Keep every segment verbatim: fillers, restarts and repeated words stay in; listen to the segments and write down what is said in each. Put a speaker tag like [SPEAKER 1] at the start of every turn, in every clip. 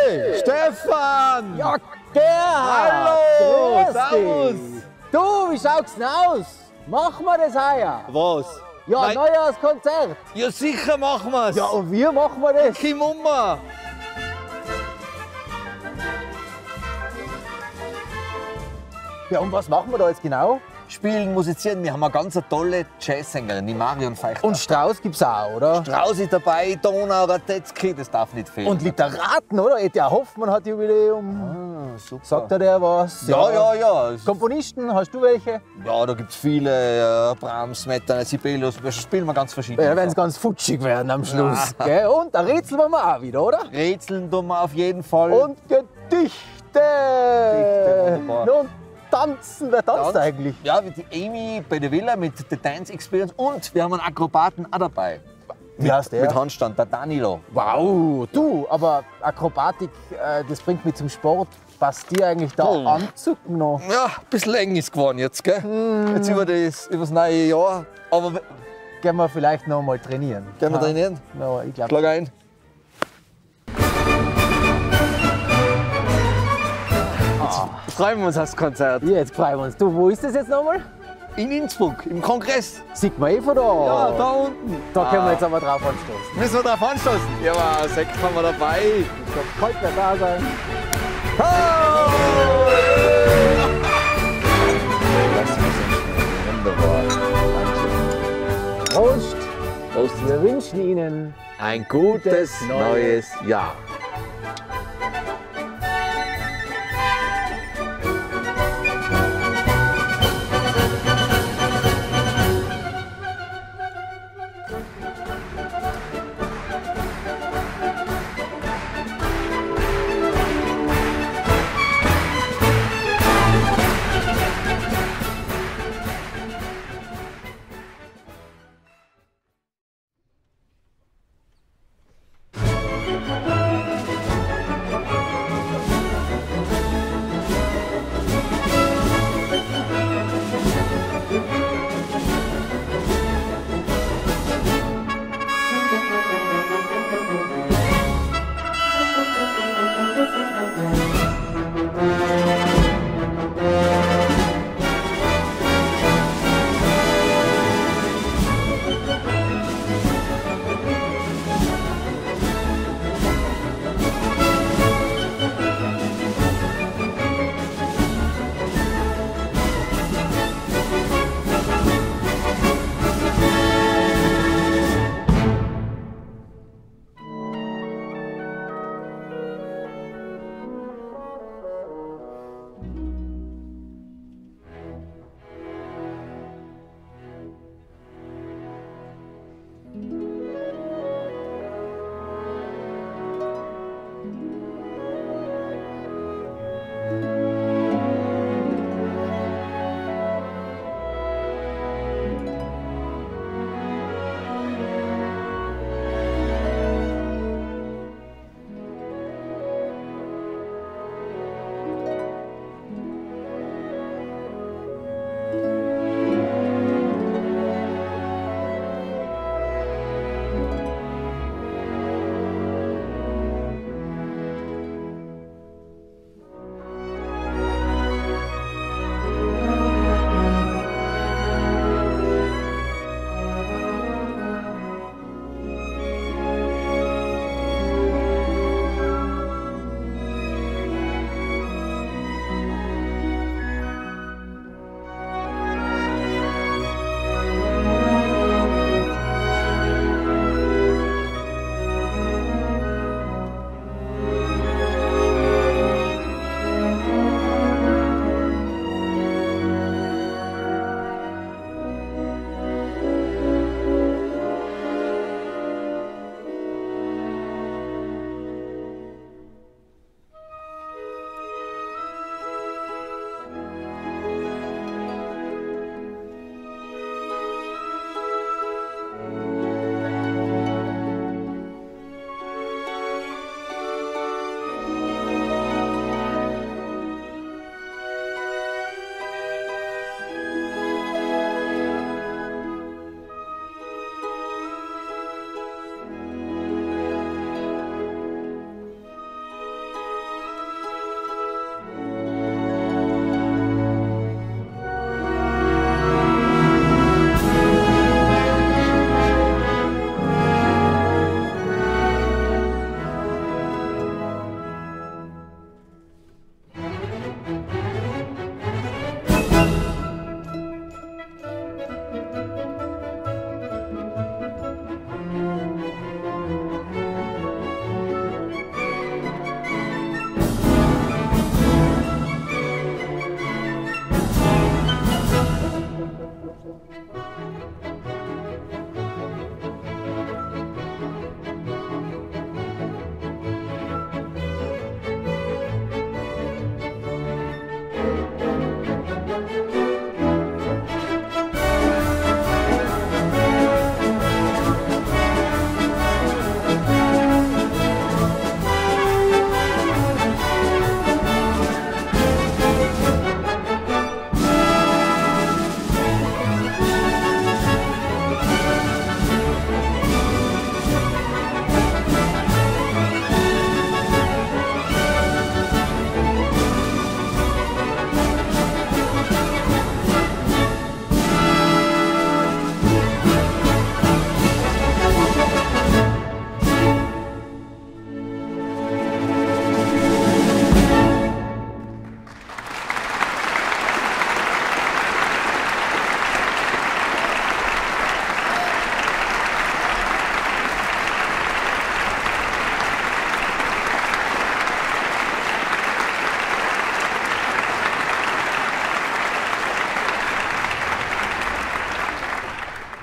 [SPEAKER 1] Hey, Stefan!
[SPEAKER 2] Ja, Gerhard!
[SPEAKER 1] Hallo!
[SPEAKER 2] Grüß
[SPEAKER 1] Servus!
[SPEAKER 2] dich. Du, wie schaut's denn aus? Machen wir das heuer?
[SPEAKER 1] Was?
[SPEAKER 2] Ja,
[SPEAKER 1] Nein.
[SPEAKER 2] Neujahrskonzert.
[SPEAKER 1] Ja, sicher machen wir's!
[SPEAKER 2] Ja, und wie machen wir das?
[SPEAKER 1] Kim Umma!
[SPEAKER 2] Ja, und was machen wir da jetzt genau?
[SPEAKER 1] Spielen, musizieren. Wir haben eine ganz tolle Jazzsängerin, die Marion Feichter.
[SPEAKER 2] Und Strauß gibt's auch, oder?
[SPEAKER 1] Strauß ist dabei, Donau, Radetzky, das darf nicht fehlen.
[SPEAKER 2] Und Literaten, oder? E T A Hoffmann hat Jubiläum.
[SPEAKER 1] Ah, super.
[SPEAKER 2] Sagt er der was?
[SPEAKER 1] Ja, ja, ja. Es-
[SPEAKER 2] Komponisten, hast du welche?
[SPEAKER 1] Ja, da gibt es viele. Äh, Brahms, Smetana, Sibelius. Wir spielen mal ganz verschiedene.
[SPEAKER 2] Ja, da werden sie ganz futschig werden am Schluss. Gell? Und ein Rätsel wollen wir auch wieder, oder?
[SPEAKER 1] Rätseln tun wir auf jeden Fall.
[SPEAKER 2] Und Gedichte.
[SPEAKER 1] Gedichte, wunderbar.
[SPEAKER 2] Und tanzen, wer tanzt
[SPEAKER 1] Tanz.
[SPEAKER 2] eigentlich?
[SPEAKER 1] Ja, wie die Amy bei der Villa mit The Dance Experience. Und wir haben einen Akrobaten auch dabei.
[SPEAKER 2] Wie heißt der?
[SPEAKER 1] Mit Handstand, der Danilo.
[SPEAKER 2] Wow, du, aber Akrobatik, äh, das bringt mich zum Sport. Passt dir eigentlich der
[SPEAKER 1] Hm.
[SPEAKER 2] Anzug noch?
[SPEAKER 1] Ja, ein bisschen eng ist geworden jetzt, gell? Jetzt über das, über das neue Jahr. Aber wir-
[SPEAKER 2] Gehen wir vielleicht noch mal trainieren.
[SPEAKER 1] gehen wir
[SPEAKER 2] Ja.
[SPEAKER 1] trainieren?
[SPEAKER 2] Ja, ich glaube.
[SPEAKER 1] Schlag ein. Freuen wir uns aufs Konzert.
[SPEAKER 2] Jetzt freuen wir uns. Du, wo ist das jetzt nochmal?
[SPEAKER 1] In Innsbruck, im Kongress.
[SPEAKER 2] Sieht man eh von da.
[SPEAKER 1] Ja, da unten.
[SPEAKER 2] Da können wir
[SPEAKER 1] Ah.
[SPEAKER 2] jetzt aber drauf anstoßen.
[SPEAKER 1] Müssen wir drauf anstoßen? Ja, aber Sekt haben wir dabei.
[SPEAKER 2] Ich glaube, kalt wird da sein.
[SPEAKER 1] Wunderbar.
[SPEAKER 2] Prost!
[SPEAKER 1] Prost.
[SPEAKER 2] Wir wünschen Ihnen
[SPEAKER 1] Ein gutes neues Jahr.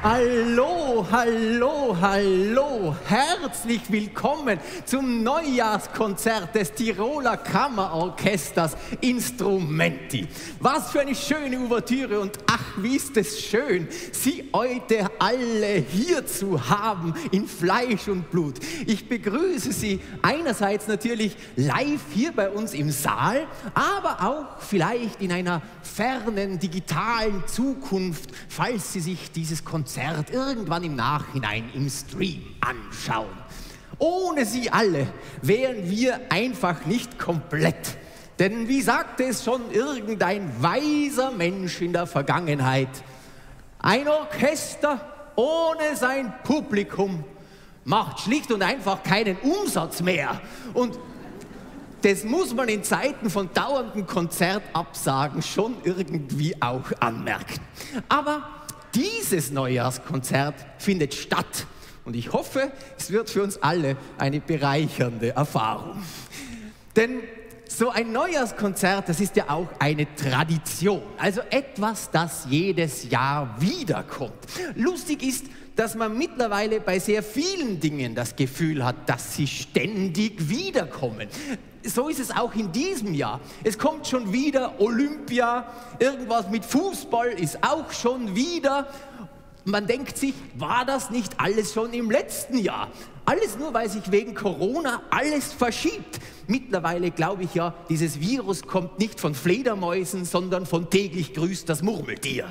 [SPEAKER 3] Hallo, hallo, hallo, herzlich willkommen zum Neujahrskonzert des Tiroler Kammerorchesters Instrumenti. Was für eine schöne Ouvertüre und ach, wie ist es schön, Sie heute alle hier zu haben in Fleisch und Blut. Ich begrüße Sie einerseits natürlich live hier bei uns im Saal, aber auch vielleicht in einer fernen digitalen Zukunft, falls Sie sich dieses Konzert irgendwann im Nachhinein im Stream anschauen. Ohne Sie alle wären wir einfach nicht komplett. Denn wie sagte es schon irgendein weiser Mensch in der Vergangenheit, ein Orchester ohne sein Publikum macht schlicht und einfach keinen Umsatz mehr. Und das muss man in Zeiten von dauernden Konzertabsagen schon irgendwie auch anmerken. Aber dieses Neujahrskonzert findet statt und ich hoffe, es wird für uns alle eine bereichernde Erfahrung. Denn so ein Neujahrskonzert, das ist ja auch eine Tradition, also etwas, das jedes Jahr wiederkommt. Lustig ist, dass man mittlerweile bei sehr vielen Dingen das Gefühl hat, dass sie ständig wiederkommen. So ist es auch in diesem Jahr. Es kommt schon wieder Olympia, irgendwas mit Fußball ist auch schon wieder. Man denkt sich, war das nicht alles schon im letzten Jahr? Alles nur, weil sich wegen Corona alles verschiebt. Mittlerweile glaube ich ja, dieses Virus kommt nicht von Fledermäusen, sondern von täglich grüßt das Murmeltier.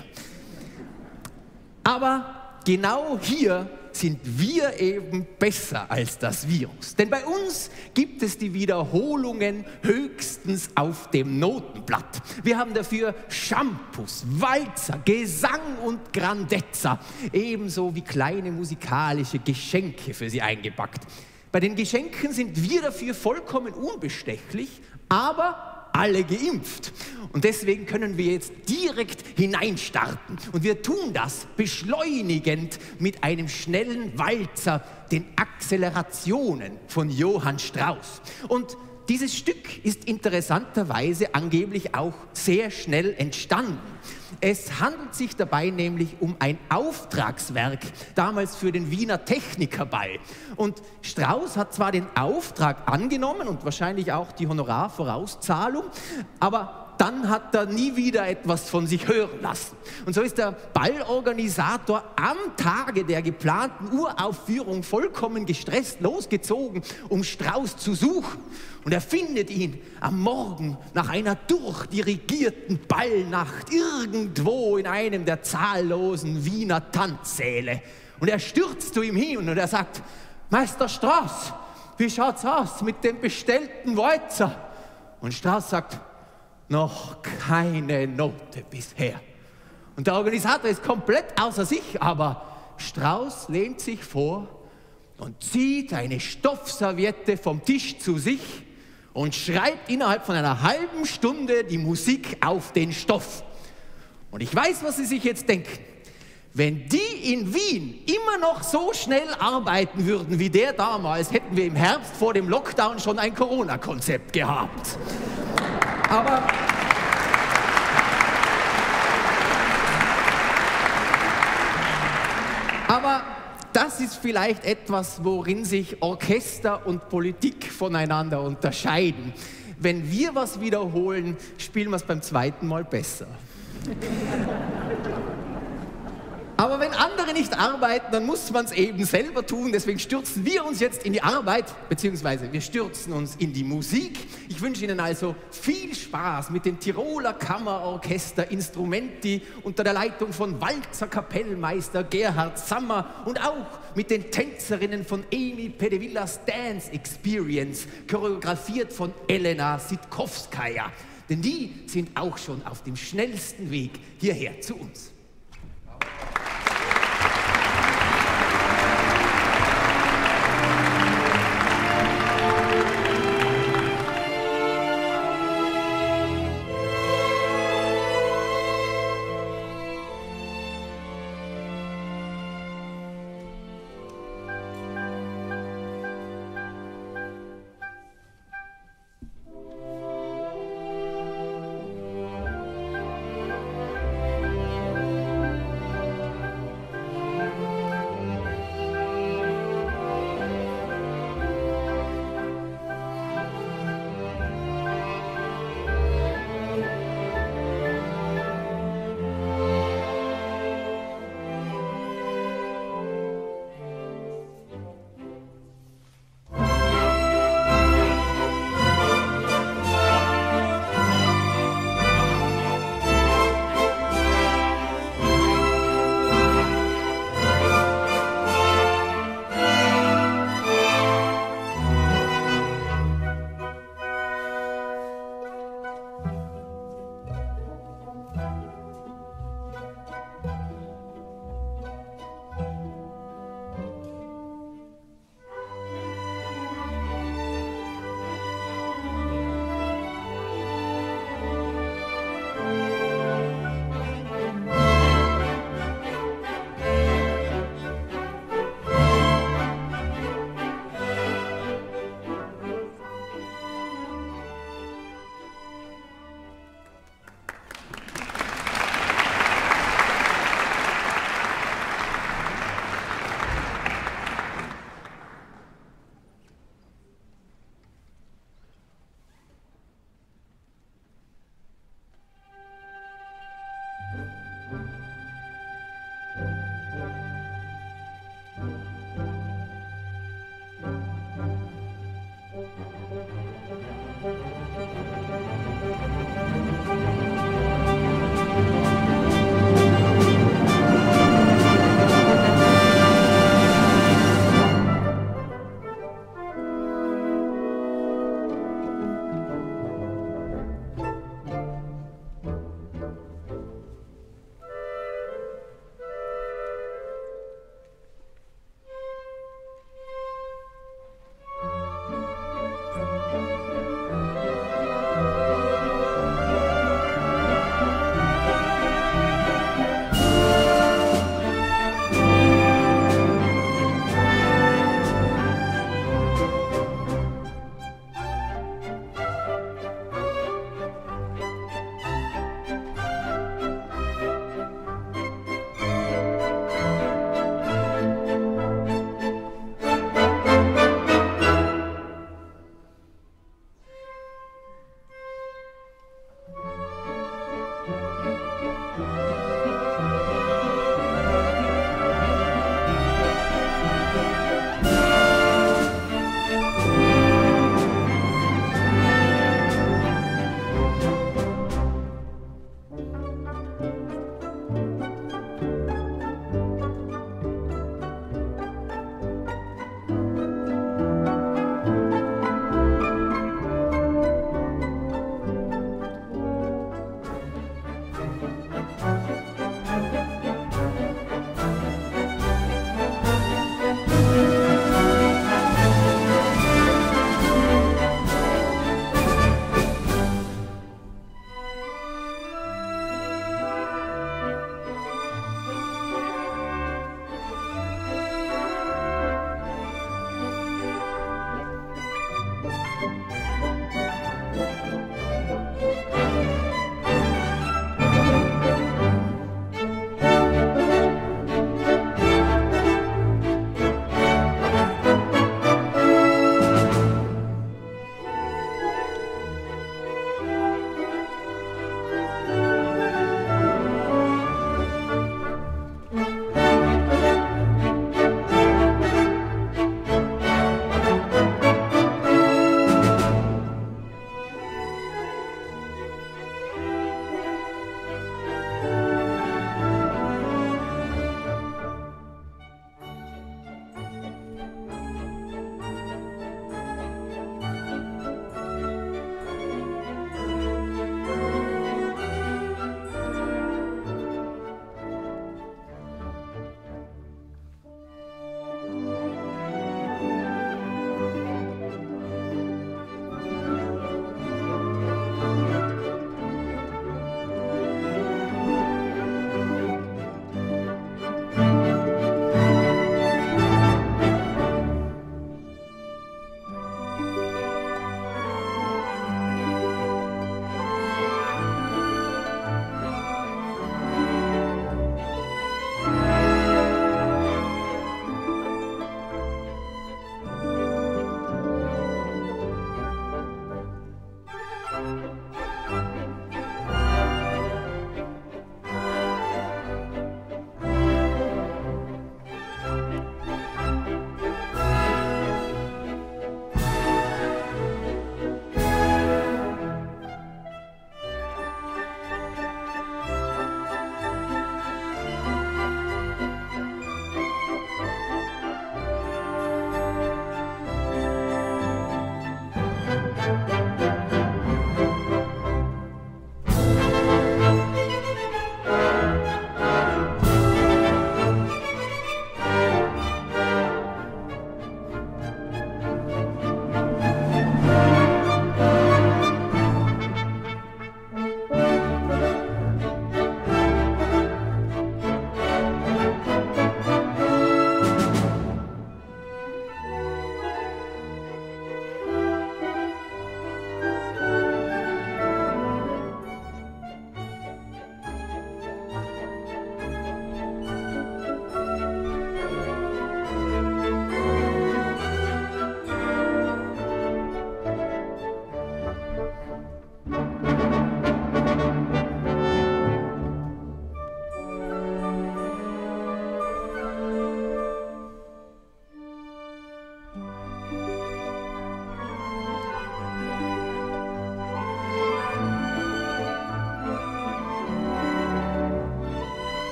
[SPEAKER 3] Aber genau hier sind wir eben besser als das Virus. Denn bei uns gibt es die Wiederholungen höchstens auf dem Notenblatt. Wir haben dafür Shampoos, Walzer, Gesang und Grandezza, ebenso wie kleine musikalische Geschenke für Sie eingepackt. Bei den Geschenken sind wir dafür vollkommen unbestechlich, aber alle geimpft. Und deswegen können wir jetzt direkt hineinstarten. Und wir tun das beschleunigend mit einem schnellen Walzer, den Akzelerationen von Johann Strauss. Und dieses Stück ist interessanterweise angeblich auch sehr schnell entstanden. Es handelt sich dabei nämlich um ein Auftragswerk, damals für den Wiener Technikerball. Und Strauss hat zwar den Auftrag angenommen und wahrscheinlich auch die Honorarvorauszahlung, aber dann hat er nie wieder etwas von sich hören lassen. Und so ist der Ballorganisator am Tage der geplanten Uraufführung vollkommen gestresst losgezogen, um Strauss zu suchen. Und er findet ihn am Morgen nach einer durchdirigierten Ballnacht irgendwo in einem der zahllosen Wiener Tanzsäle. Und er stürzt zu ihm hin und er sagt, Meister Strauss, wie schaut's aus mit dem bestellten Walzer? Und Strauss sagt, noch keine Note bisher. Und der Organisator ist komplett außer sich, aber Strauss lehnt sich vor und zieht eine Stoffserviette vom Tisch zu sich und schreibt innerhalb von einer halben Stunde die Musik auf den Stoff. Und ich weiß, was Sie sich jetzt denken. Wenn die in Wien immer noch so schnell arbeiten würden wie der damals, hätten wir im Herbst vor dem Lockdown schon ein Corona-Konzept gehabt. Aber, aber das ist vielleicht etwas, worin sich Orchester und Politik voneinander unterscheiden. Wenn wir was wiederholen, spielen wir es beim zweiten Mal besser. Aber wenn andere nicht arbeiten, dann muss man es eben selber tun. Deswegen stürzen wir uns jetzt in die Arbeit, beziehungsweise wir stürzen uns in die Musik. Ich wünsche Ihnen also viel Spaß mit dem Tiroler Kammerorchester Instrumenti unter der Leitung von Walzer-Kapellmeister Gerhard Sammer und auch mit den Tänzerinnen von Amy Pedevillas Dance Experience, choreografiert von Elena Sitkowskaja. Denn die sind auch schon auf dem schnellsten Weg hierher zu uns.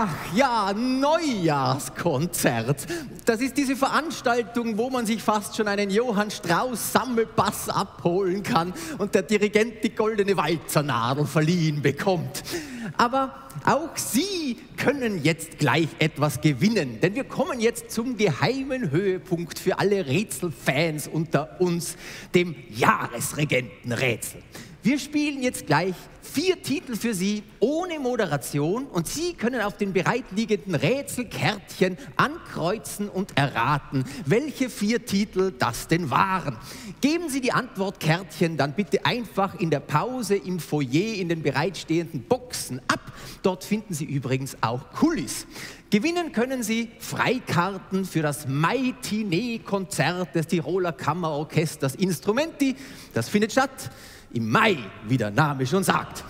[SPEAKER 3] Ach ja, Neujahrskonzert. Das ist diese Veranstaltung, wo man sich fast schon einen Johann Strauss Sammelpass abholen kann und der Dirigent die goldene Walzernadel verliehen bekommt. Aber auch Sie können jetzt gleich etwas gewinnen, denn wir kommen jetzt zum geheimen Höhepunkt für alle Rätselfans unter uns, dem Jahresregentenrätsel. Wir spielen jetzt gleich vier Titel für Sie ohne Moderation und Sie können auf den bereitliegenden Rätselkärtchen ankreuzen und erraten, welche vier Titel das denn waren. Geben Sie die Antwortkärtchen dann bitte einfach in der Pause im Foyer in den bereitstehenden Boxen ab. Dort finden Sie übrigens auch Kulis. Gewinnen können Sie Freikarten für das Maitinee-Konzert des Tiroler Kammerorchesters Instrumenti. Das findet statt im Mai, wie der Name schon sagt.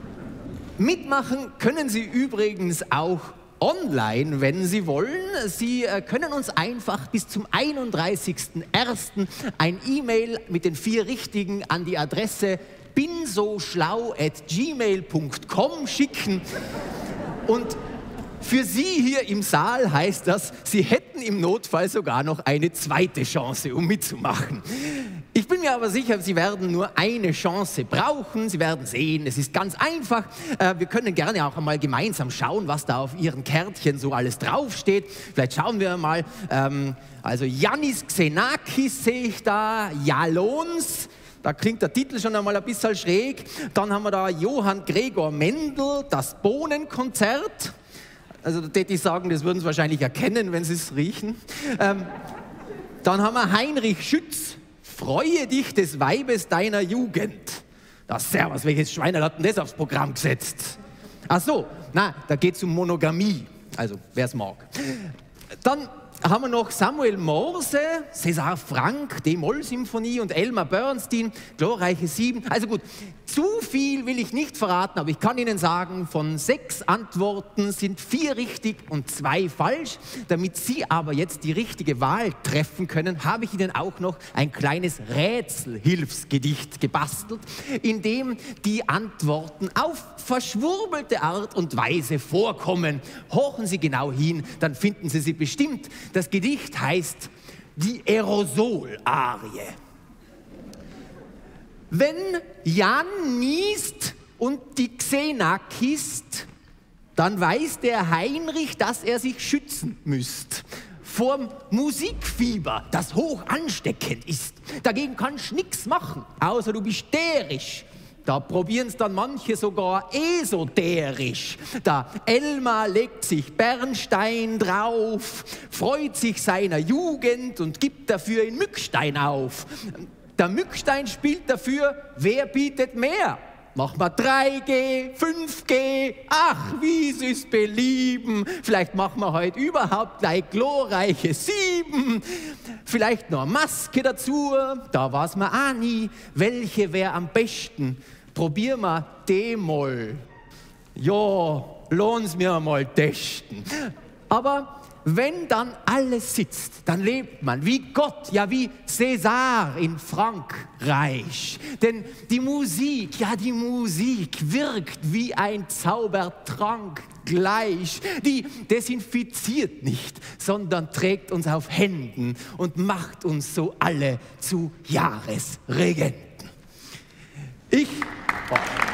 [SPEAKER 3] Mitmachen können Sie übrigens auch online, wenn Sie wollen. Sie äh, können uns einfach bis zum einunddreißigsten ersten ein E-Mail mit den vier Richtigen an die Adresse bin so schlau at gmail punkt com schicken. Und für Sie hier im Saal heißt das, Sie hätten im Notfall sogar noch eine zweite Chance, um mitzumachen. Ich bin mir aber sicher, Sie werden nur eine Chance brauchen. Sie werden sehen, es ist ganz einfach. Äh, wir können gerne auch einmal gemeinsam schauen, was da auf Ihren Kärtchen so alles draufsteht. Vielleicht schauen wir mal. Ähm, also Yannis Xenakis sehe ich da, Jalons. Da klingt der Titel schon einmal ein bisschen schräg. Dann haben wir da Johann Gregor Mendel, das Bohnenkonzert. Also da täte ich sagen, das würden Sie wahrscheinlich erkennen, wenn Sie es riechen. Ähm, dann haben wir Heinrich Schütz, Freue dich des Weibes deiner Jugend. Das Servus, welches Schweiner hat denn das aufs Programm gesetzt? Ach so, na, da geht es um Monogamie, also wer es mag. Dann haben wir noch Samuel Morse, César Franck, D-Moll-Symphonie und Elmer Bernstein, Glorreiche Sieben. Also gut, zu viel will ich nicht verraten, aber ich kann Ihnen sagen, von sechs Antworten sind vier richtig und zwei falsch. Damit Sie aber jetzt die richtige Wahl treffen können, habe ich Ihnen auch noch ein kleines Rätselhilfsgedicht gebastelt, in dem die Antworten auf verschwurbelte Art und Weise vorkommen. Horchen Sie genau hin, dann finden Sie sie bestimmt. Das Gedicht heißt die Aerosol-Arie. Wenn Jan niest und die Xena kisst, dann weiß der Heinrich, dass er sich schützen müsst. Vorm Musikfieber, das hoch ansteckend ist. Dagegen kannst du nichts machen, außer du bist derisch. Da probieren es dann manche sogar esoterisch. Da Elmar legt sich Bernstein drauf, freut sich seiner Jugend und gibt dafür in Mückstein auf. Der Mückstein spielt dafür, wer bietet mehr? Mach mal drei G, fünf G, ach, wie sie es belieben. Vielleicht machen wir heute überhaupt gleich glorreiche Sieben. Vielleicht noch eine Maske dazu, da weiß man auch nie, welche wäre am besten. Probier mal D-Moll. Ja, lohnt's mir mal testen. Aber wenn dann alles sitzt, dann lebt man wie Gott, ja wie César in Frankreich. Denn die Musik, ja die Musik wirkt wie ein Zaubertrank gleich. Die desinfiziert nicht, sondern trägt uns auf Händen und macht uns so alle zu Jahresregenten. Ich... Oh.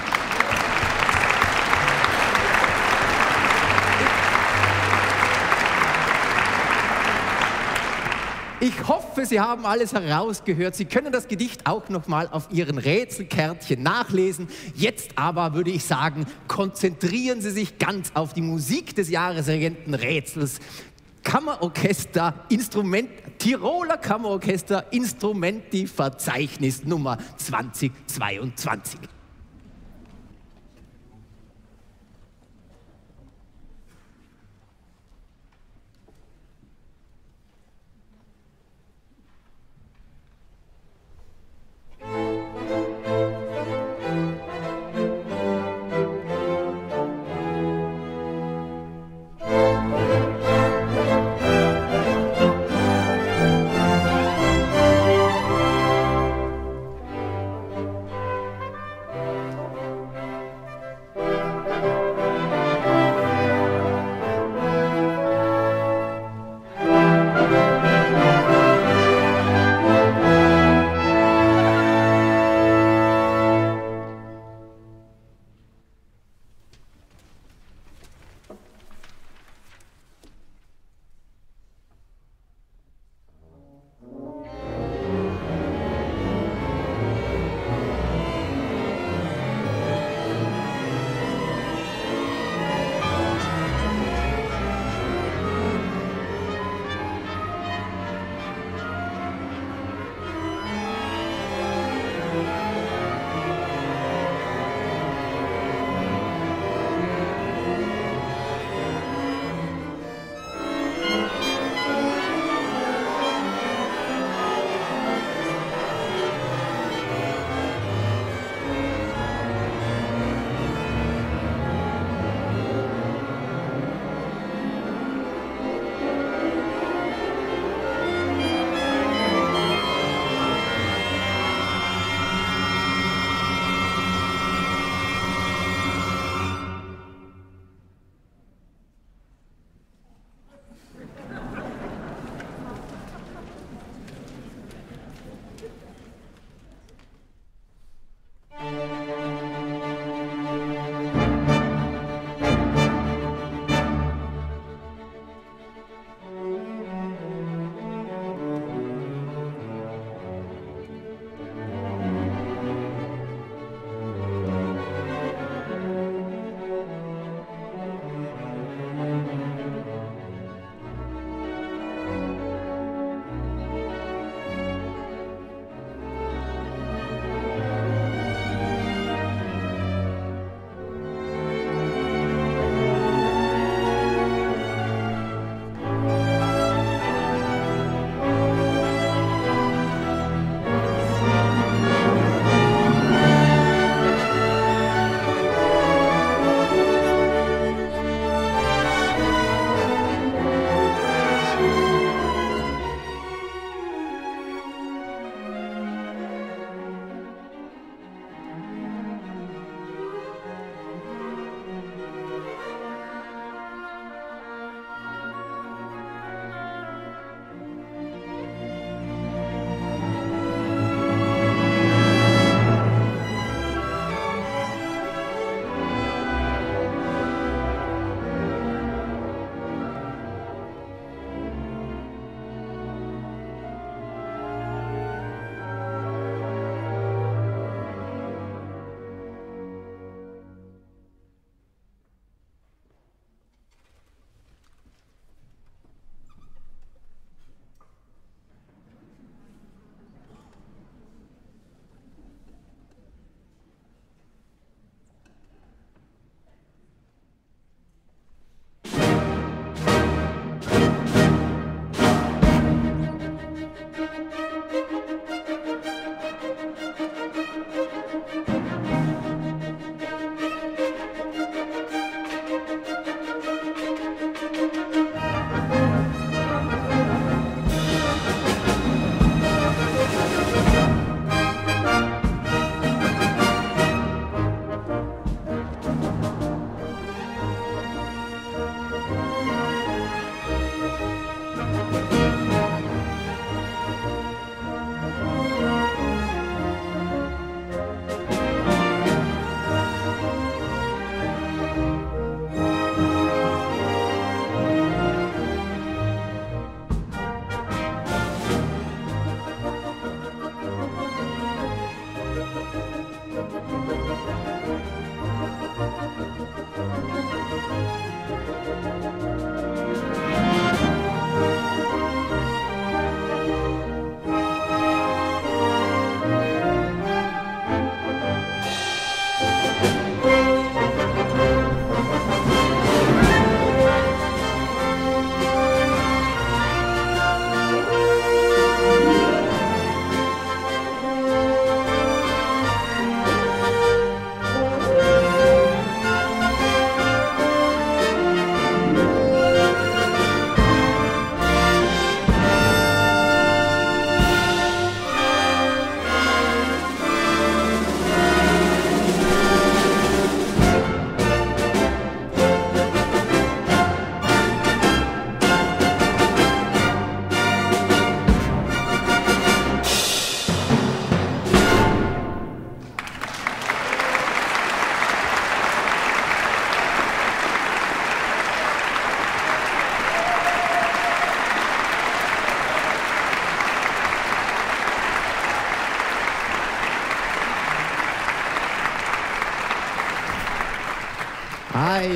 [SPEAKER 3] Ich hoffe, Sie haben alles herausgehört. Sie können das Gedicht auch noch mal auf Ihren Rätselkärtchen nachlesen. Jetzt aber würde ich sagen, konzentrieren Sie sich ganz auf die Musik des Jahresregentenrätsels. Kammerorchester, Instrument, Tiroler Kammerorchester, Instrumenti, Verzeichnis Nummer zweitausendzweiundzwanzig.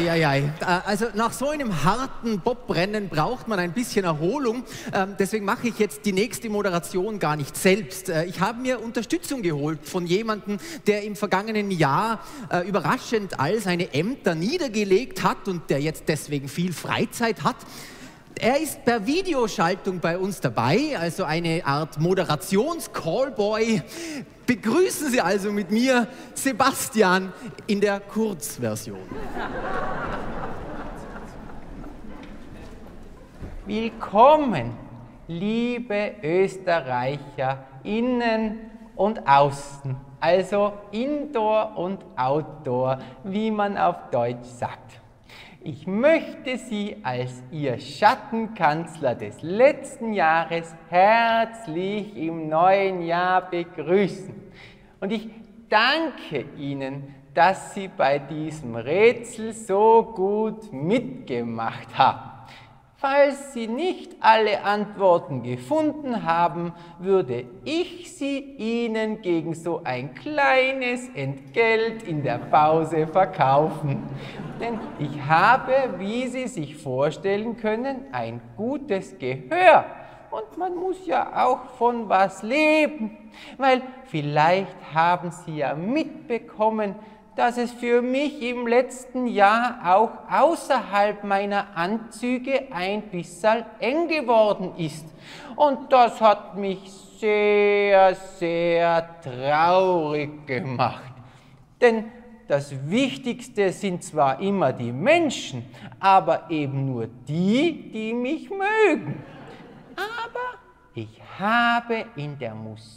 [SPEAKER 3] Eieiei. Also nach so einem harten Bobrennen braucht man ein bisschen Erholung. Deswegen mache ich jetzt die nächste Moderation gar nicht selbst. Ich habe mir Unterstützung geholt von jemandem, der im vergangenen Jahr überraschend all seine Ämter niedergelegt hat und der jetzt deswegen viel Freizeit hat. Er ist per Videoschaltung bei uns dabei, also eine Art Moderations-Callboy. Begrüßen Sie also mit mir Sebastian in der Kurzversion.
[SPEAKER 4] Willkommen, liebe Österreicher, innen und außen, also Indoor und Outdoor, wie man auf Deutsch sagt. Ich möchte Sie als Ihr Schattenkanzler des letzten Jahres herzlich im neuen Jahr begrüßen. Und ich danke Ihnen, dass Sie bei diesem Rätsel so gut mitgemacht haben. Falls Sie nicht alle Antworten gefunden haben, würde ich sie Ihnen gegen so ein kleines Entgelt in der Pause verkaufen. Denn ich habe, wie Sie sich vorstellen können, ein gutes Gehör. Und man muss ja auch von was leben. Weil vielleicht haben Sie ja mitbekommen, dass es für mich im letzten Jahr auch außerhalb meiner Anzüge ein bisschen eng geworden ist. Und das hat mich sehr, sehr traurig gemacht. Denn das Wichtigste sind zwar immer die Menschen, aber eben nur die, die mich mögen. Aber ich habe in der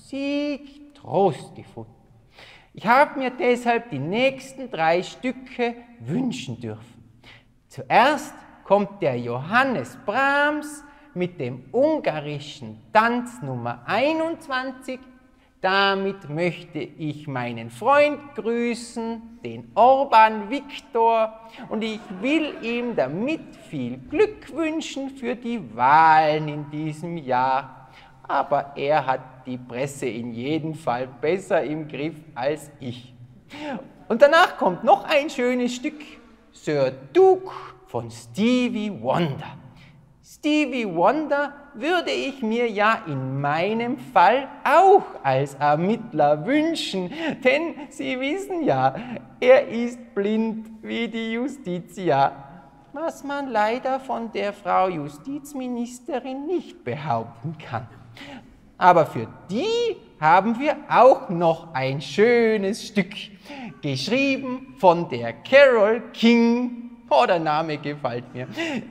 [SPEAKER 4] Musik Trost gefunden. Ich habe mir deshalb die nächsten drei Stücke wünschen dürfen. Zuerst kommt der Johannes Brahms mit dem ungarischen Tanz Nummer einundzwanzig. Damit möchte ich meinen Freund grüßen, den Orban Viktor, und ich will ihm damit viel Glück wünschen für die Wahlen in diesem Jahr. Aber er hat die Presse in jedem Fall besser im Griff als ich. Und danach kommt noch ein schönes Stück, Sir Duke von Stevie Wonder. Stevie Wonder würde ich mir ja in meinem Fall auch als Ermittler wünschen, denn Sie wissen ja, er ist blind wie die Justitia, was man leider von der Frau Justizministerin nicht behaupten kann. Aber für die haben wir auch noch ein schönes Stück, geschrieben von der Carole King. Oh, der Name gefällt mir.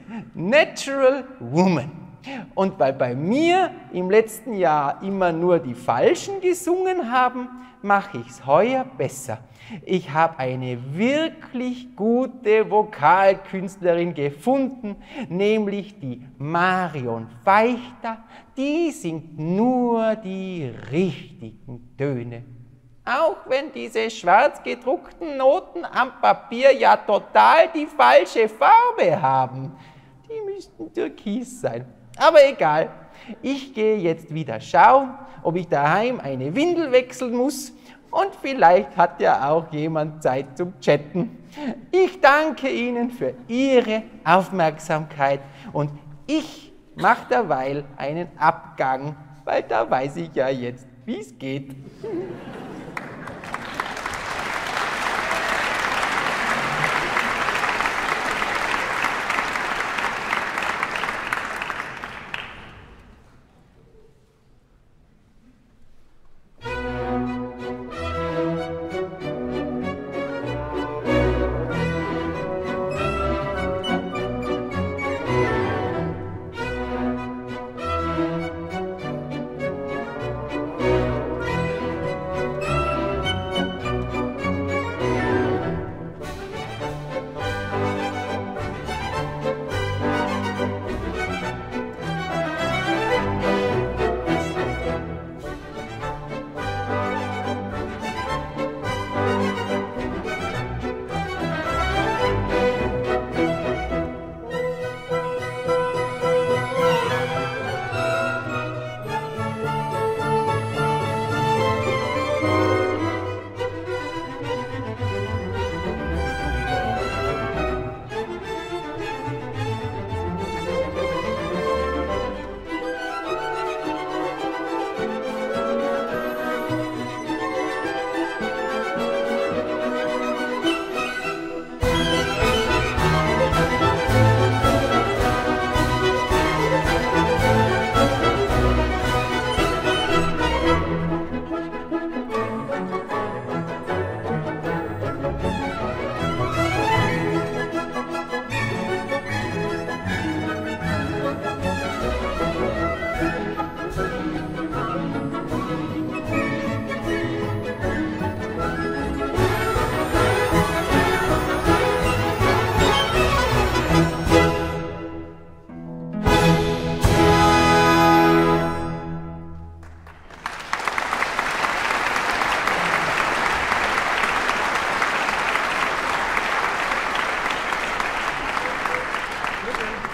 [SPEAKER 4] Natural Woman. Und weil bei mir im letzten Jahr immer nur die Falschen gesungen haben, mache ich es heuer besser. Ich habe eine wirklich gute Vokalkünstlerin gefunden, nämlich die Marion Feichter. Die singt nur die richtigen Töne. Auch wenn diese schwarz gedruckten Noten am Papier ja total die falsche Farbe haben. Die müssten türkis sein. Aber egal, ich gehe jetzt wieder schauen, ob ich daheim eine Windel wechseln muss. Und vielleicht hat ja auch jemand Zeit zum Chatten. Ich danke Ihnen für Ihre Aufmerksamkeit und ich mache derweil einen Abgang, weil da weiß ich ja jetzt, wie es geht.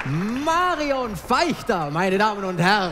[SPEAKER 3] Marion Feichter, meine Damen und Herren.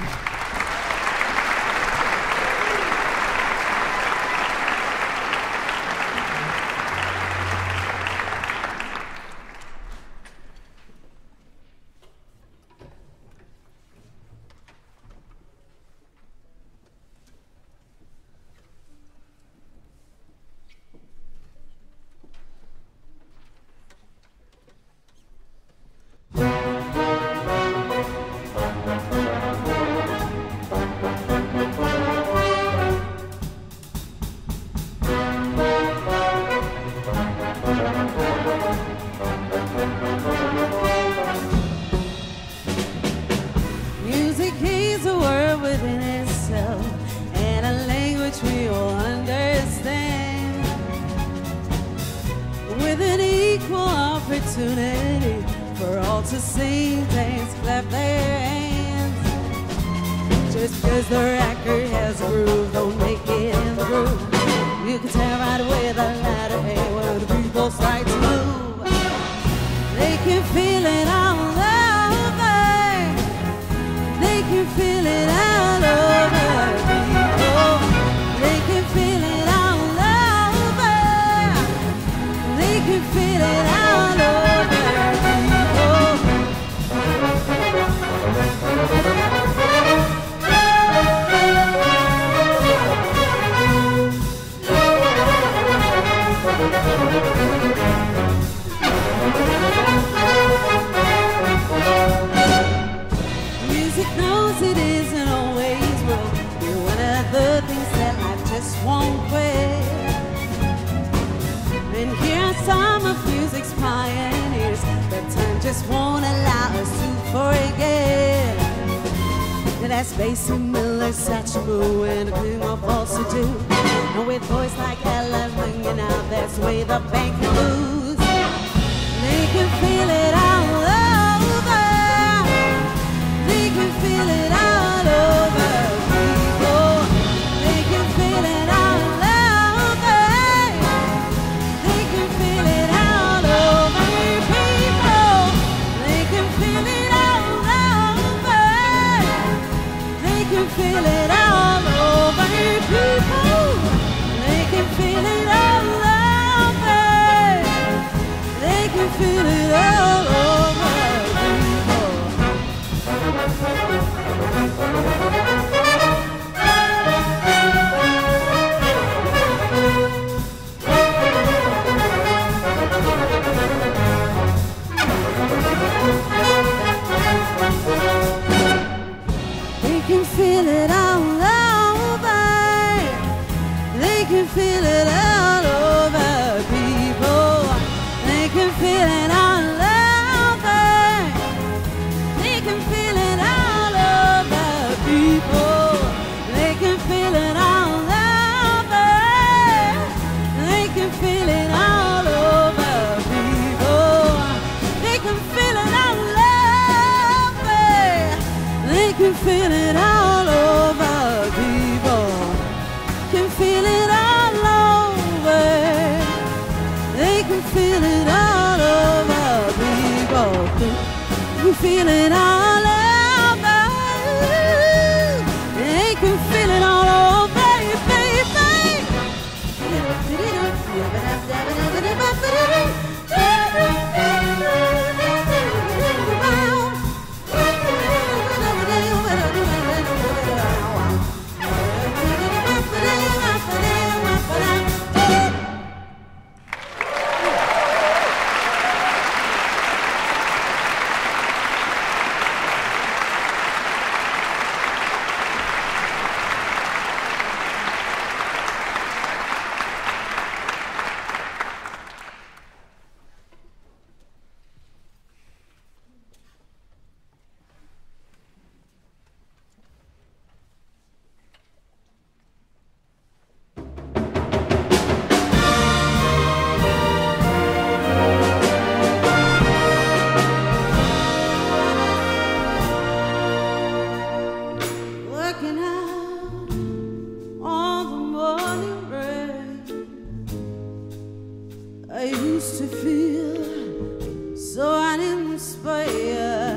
[SPEAKER 5] Music is a word within itself and a language we all understand. With an equal opportunity for all to sing, dance, clap their hands. Just because the record has a groove, don't make it in the groove. You can tell right away the latter A when the people start to move. They can feel it all over. They can feel it all over people. They can feel it all over. They can feel it all over Music knows it isn't always real. You're one of the things that life just won't quit. And here are some of music's pioneers that time just won't allow us to forget. That's Basie Miller, Satchmo, and a few more folks to do. And with voice like Ella ringing out, that's the way the band can lose. They can feel it all over. They can feel it all over people. They can feel it all over. They can feel it all over people. They can feel it all over. They can feel it all over people. They can feel it all over. They can feel it all over people. They can feel it all over. They can feel it all over people. They can feel it all over. They can feel it all over people. They can feel it all over. They can feel it all over people. They can feel it all over. They can feel it all over people. Can feel it all over. They can feel it all over people. Can feel it all over. They can feel it all over, baby. Working out all the morning rain. I used to feel so uninspired.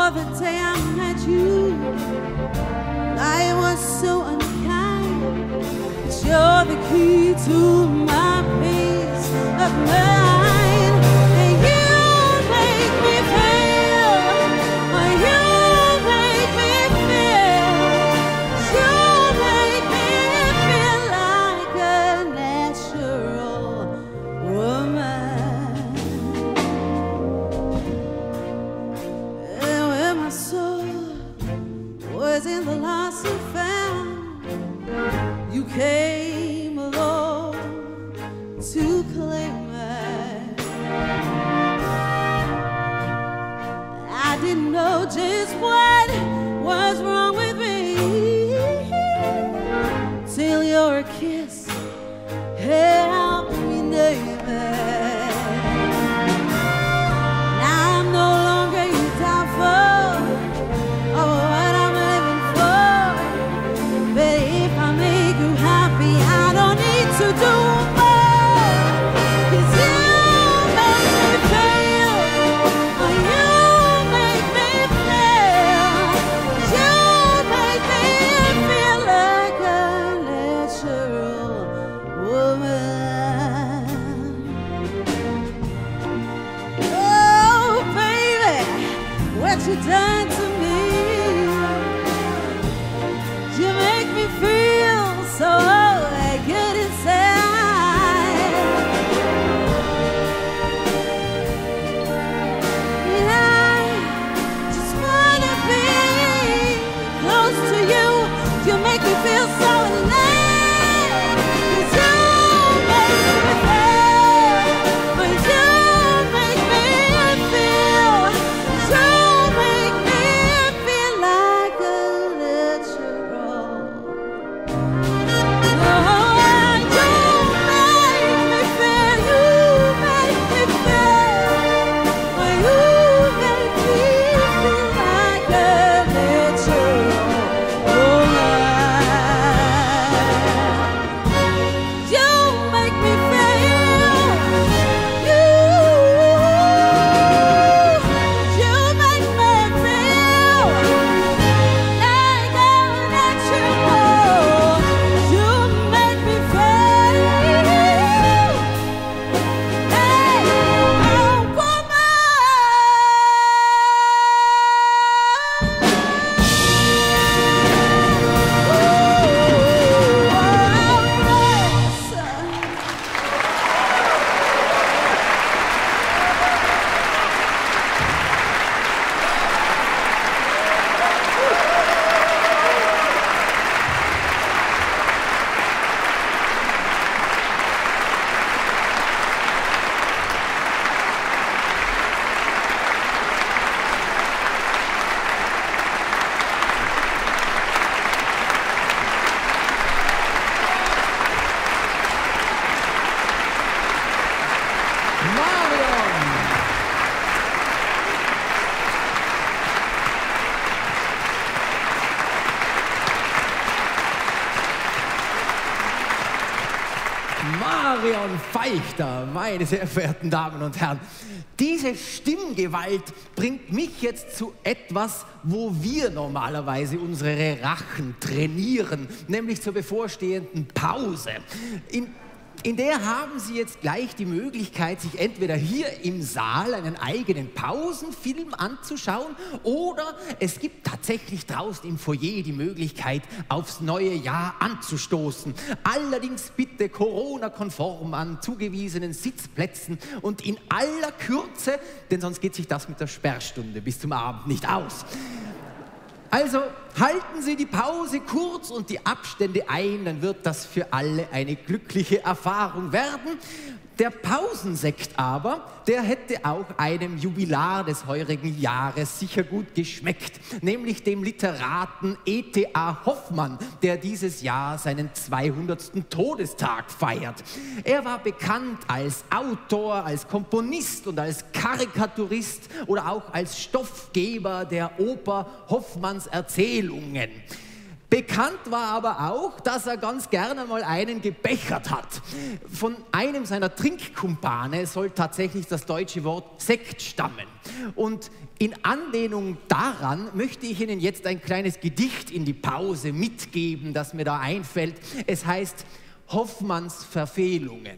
[SPEAKER 5] Oh, the day I met you, I was so unkind. But you're the key to my peace of mind. And you make me feel, oh, you make me feel, you make me feel like a natural woman. And when my soul was in the lost and found, you came along to claim it. I didn't know just what was wrong with me till your kiss helped me name it. Now I'm no longer your doubtful of what I'm living for. But if I make you happy, I don't need to do more. 'Cause you make me feel, oh, you make me feel, you make me feel like a natural woman. Oh, baby, what you done to me? You make me feel so good inside. And I just wanna be close to you. You make me feel so alive. 'Cause you make me feel, oh, you make me feel, you make me feel like a natural. Oh, you make me feel, you make me feel, oh, you make me feel like a natural woman. You make me feel, you, you make me feel like a natural. You make me feel, hey, a woman.
[SPEAKER 3] Marion Feichter, meine sehr verehrten Damen und Herren. Diese Stimmgewalt bringt mich jetzt zu etwas, wo wir normalerweise unsere Rachen trainieren, nämlich zur bevorstehenden Pause. In In der haben Sie jetzt gleich die Möglichkeit, sich entweder hier im Saal einen eigenen Pausenfilm anzuschauen oder es gibt tatsächlich draußen im Foyer die Möglichkeit, aufs neue Jahr anzustoßen. Allerdings bitte Corona-konform an zugewiesenen Sitzplätzen und in aller Kürze, denn sonst geht sich das mit der Sperrstunde bis zum Abend nicht aus. Also halten Sie die Pause kurz und die Abstände ein, dann wird das für alle eine glückliche Erfahrung werden. Der Pausensekt aber, der hätte auch einem Jubilar des heurigen Jahres sicher gut geschmeckt, nämlich dem Literaten E T A Hoffmann, der dieses Jahr seinen zweihundertsten Todestag feiert. Er war bekannt als Autor, als Komponist und als Karikaturist oder auch als Stoffgeber der Oper Hoffmanns Erzählungen. Bekannt war aber auch, dass er ganz gerne mal einen gebechert hat. Von einem seiner Trinkkumpane soll tatsächlich das deutsche Wort Sekt stammen. Und in Anlehnung daran möchte ich Ihnen jetzt ein kleines Gedicht in die Pause mitgeben, das mir da einfällt. Es heißt Hoffmanns Verfehlungen.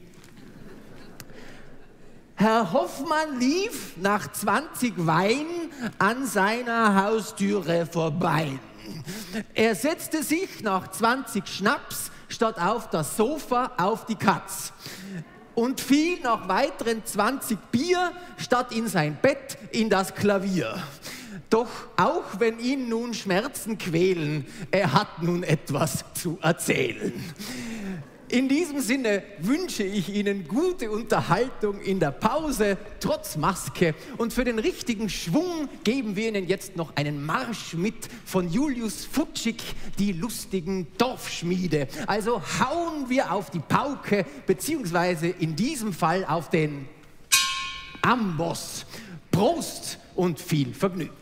[SPEAKER 3] Herr Hoffmann lief nach zwanzig Wein an seiner Haustüre vorbei. Er setzte sich nach zwanzig Schnaps statt auf das Sofa auf die Katz und fiel nach weiteren zwanzig Bier statt in sein Bett in das Klavier. Doch auch wenn ihn nun Schmerzen quälen, er hat nun etwas zu erzählen. In diesem Sinne wünsche ich Ihnen gute Unterhaltung in der Pause, trotz Maske. Und für den richtigen Schwung geben wir Ihnen jetzt noch einen Marsch mit von Julius Futschig, die lustigen Dorfschmiede. Also hauen wir auf die Pauke, beziehungsweise in diesem Fall auf den Amboss. Prost und viel Vergnügen.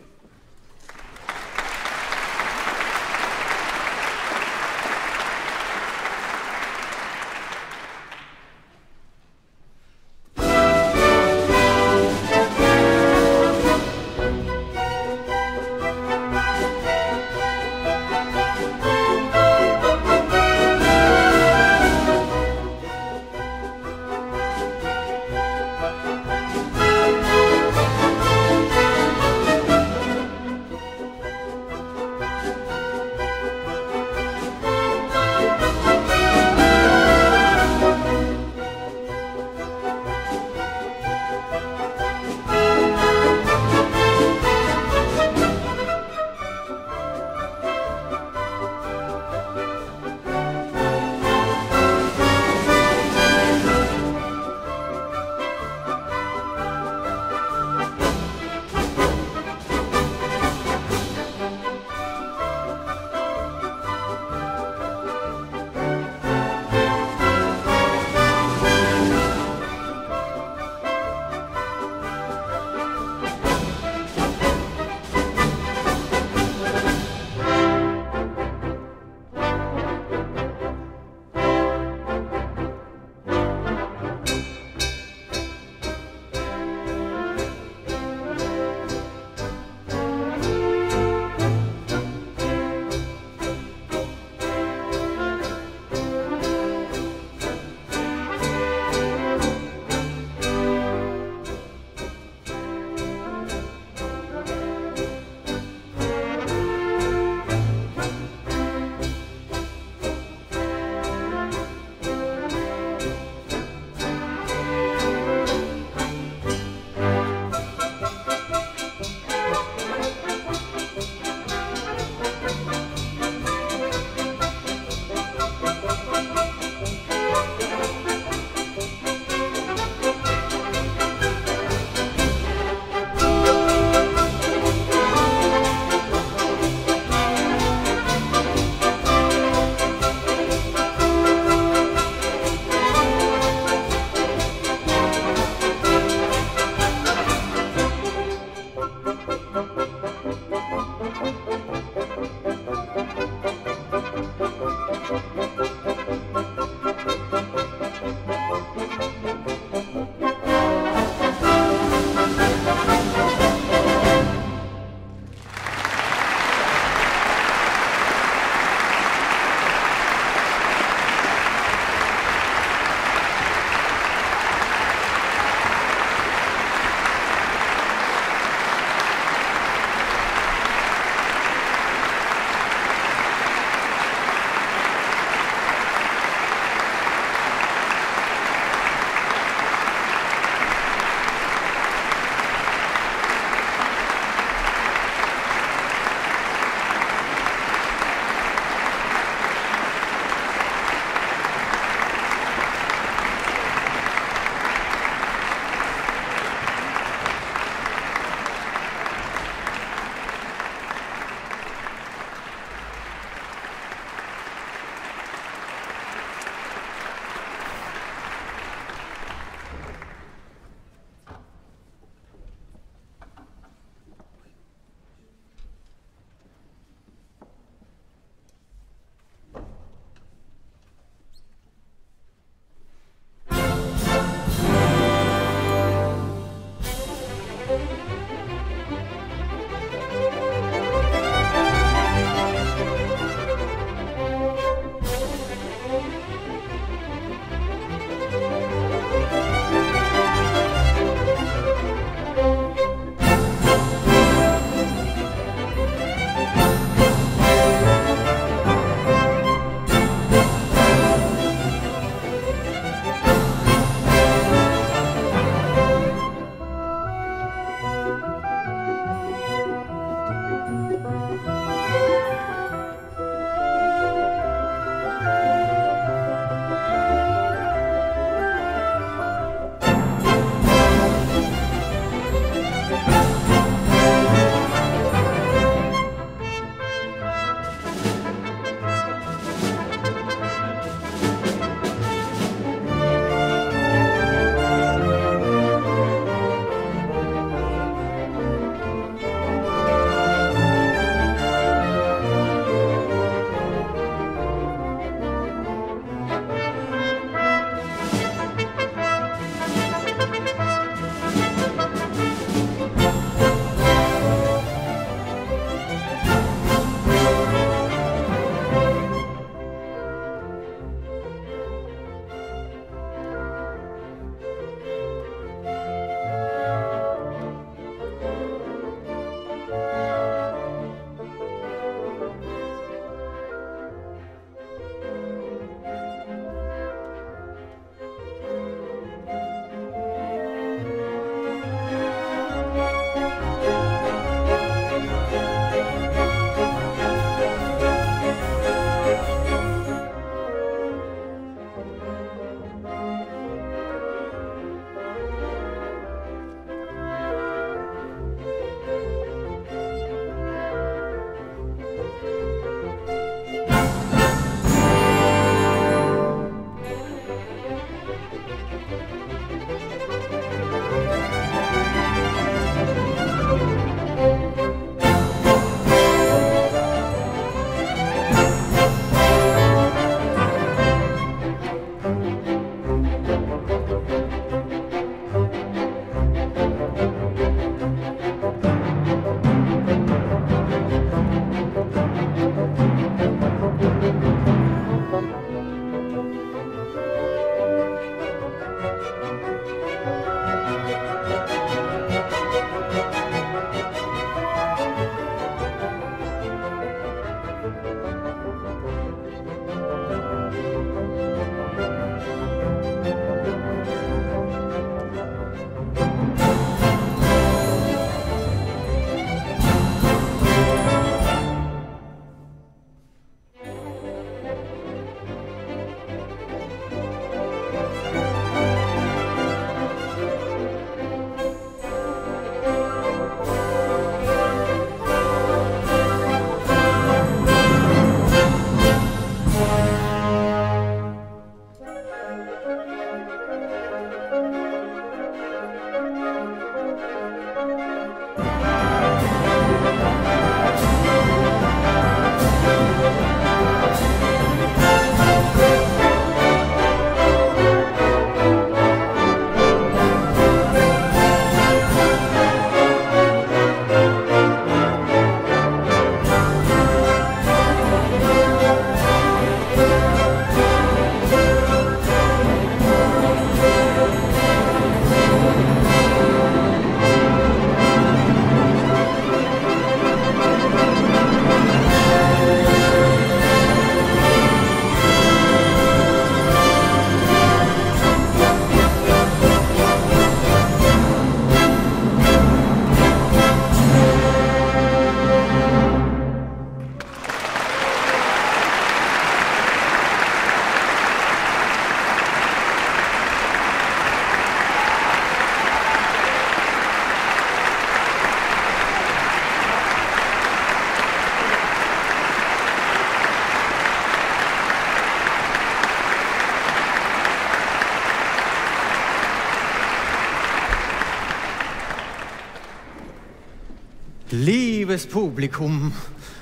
[SPEAKER 3] Liebes Publikum,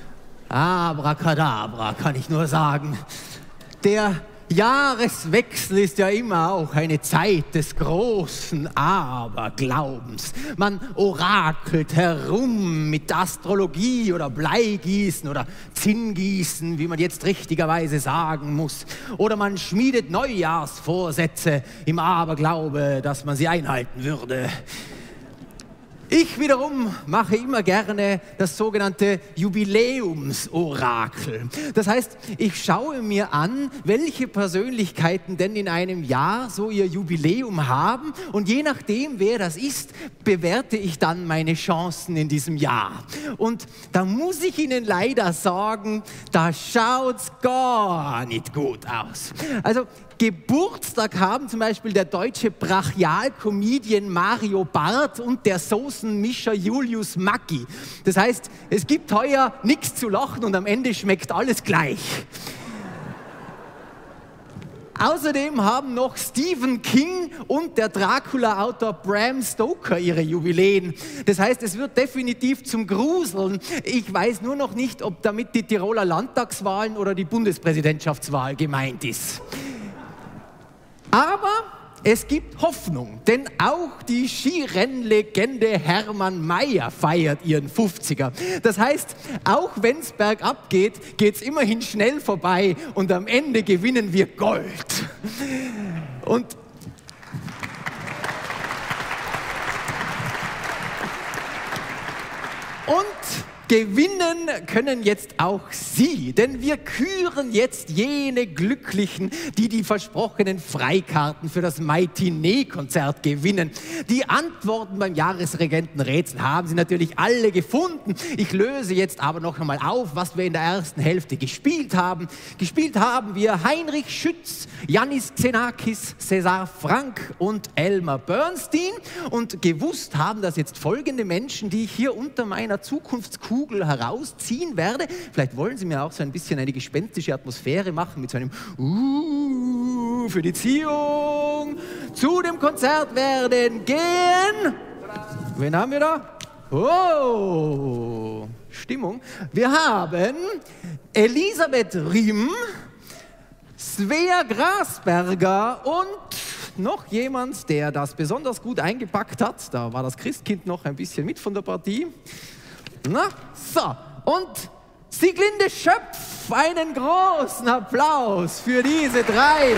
[SPEAKER 3] Abracadabra kann ich nur sagen. Der Jahreswechsel ist ja immer auch eine Zeit des großen Aberglaubens. Man orakelt herum mit Astrologie oder Bleigießen oder Zinngießen, wie man jetzt richtigerweise sagen muss. Oder man schmiedet Neujahrsvorsätze im Aberglaube, dass man sie einhalten würde. Ich wiederum mache immer gerne das sogenannte Jubiläumsorakel. Das heißt, ich schaue mir an, welche Persönlichkeiten denn in einem Jahr so ihr Jubiläum haben und je nachdem, wer das ist, bewerte ich dann meine Chancen in diesem Jahr. Und da muss ich Ihnen leider sagen, da schaut's gar nicht gut aus. Also Geburtstag haben zum Beispiel der deutsche Brachial-Comedian Mario Barth und der Soßenmischer Julius Macki. Das heißt, es gibt heuer nichts zu lachen und am Ende schmeckt alles gleich. Außerdem haben noch Stephen King und der Dracula-Autor Bram Stoker ihre Jubiläen. Das heißt, es wird definitiv zum Gruseln. Ich weiß nur noch nicht, ob damit die Tiroler Landtagswahlen oder die Bundespräsidentschaftswahl gemeint ist. Aber es gibt Hoffnung, denn auch die Skirennlegende Hermann Maier feiert ihren fünfziger. Das heißt, auch wenn es bergab geht, geht es immerhin schnell vorbei und am Ende gewinnen wir Gold. Und Und gewinnen können jetzt auch Sie, denn wir küren jetzt jene Glücklichen, die die versprochenen Freikarten für das Matinee-Konzert gewinnen. Die Antworten beim Jahresregentenrätsel haben Sie natürlich alle gefunden. Ich löse jetzt aber noch einmal auf, was wir in der ersten Hälfte gespielt haben. Gespielt haben wir Heinrich Schütz, Yannis Xenakis, César Franck und Elmer Bernstein. Und gewusst haben das jetzt folgende Menschen, die ich hier unter meiner Zukunftskugel herausziehen werde. Vielleicht wollen Sie mir auch so ein bisschen eine gespenstische Atmosphäre machen mit so einem Uh für die Ziehung. Zu dem Konzert werden gehen. Wen haben wir da? Oh, Stimmung. Wir haben Elisabeth Riem, Svea Grasberger und nicht noch jemand, der das besonders gut eingepackt hat? Da war das Christkind noch ein bisschen mit von der Partie. Na, so. Und Sieglinde Schöpf, einen großen Applaus für diese drei.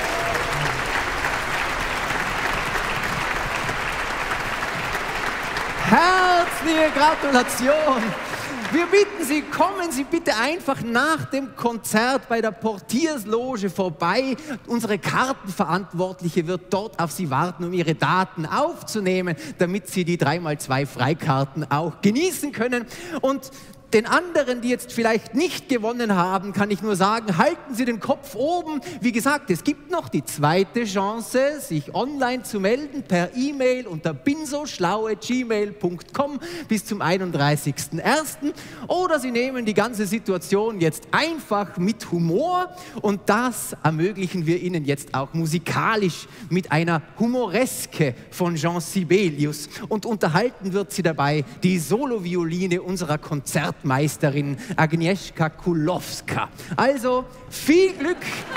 [SPEAKER 3] Herzliche Gratulation! Wir bitten Sie, kommen Sie bitte einfach nach dem Konzert bei der Portiersloge vorbei. Unsere Kartenverantwortliche wird dort auf Sie warten, um Ihre Daten aufzunehmen, damit Sie die drei mal zwei Freikarten auch genießen können. Und den anderen, die jetzt vielleicht nicht gewonnen haben, kann ich nur sagen, halten Sie den Kopf oben. Wie gesagt, es gibt noch die zweite Chance, sich online zu melden per E-Mail unter binsoschlau at gmail punkt com bis zum einunddreißigsten ersten Oder Sie nehmen die ganze Situation jetzt einfach mit Humor und das ermöglichen wir Ihnen jetzt auch musikalisch mit einer Humoreske von Jean Sibelius. Und unterhalten wird Sie dabei die Solovioline unserer Konzert Meisterin Agnieszka Kulowska. Also viel Glück!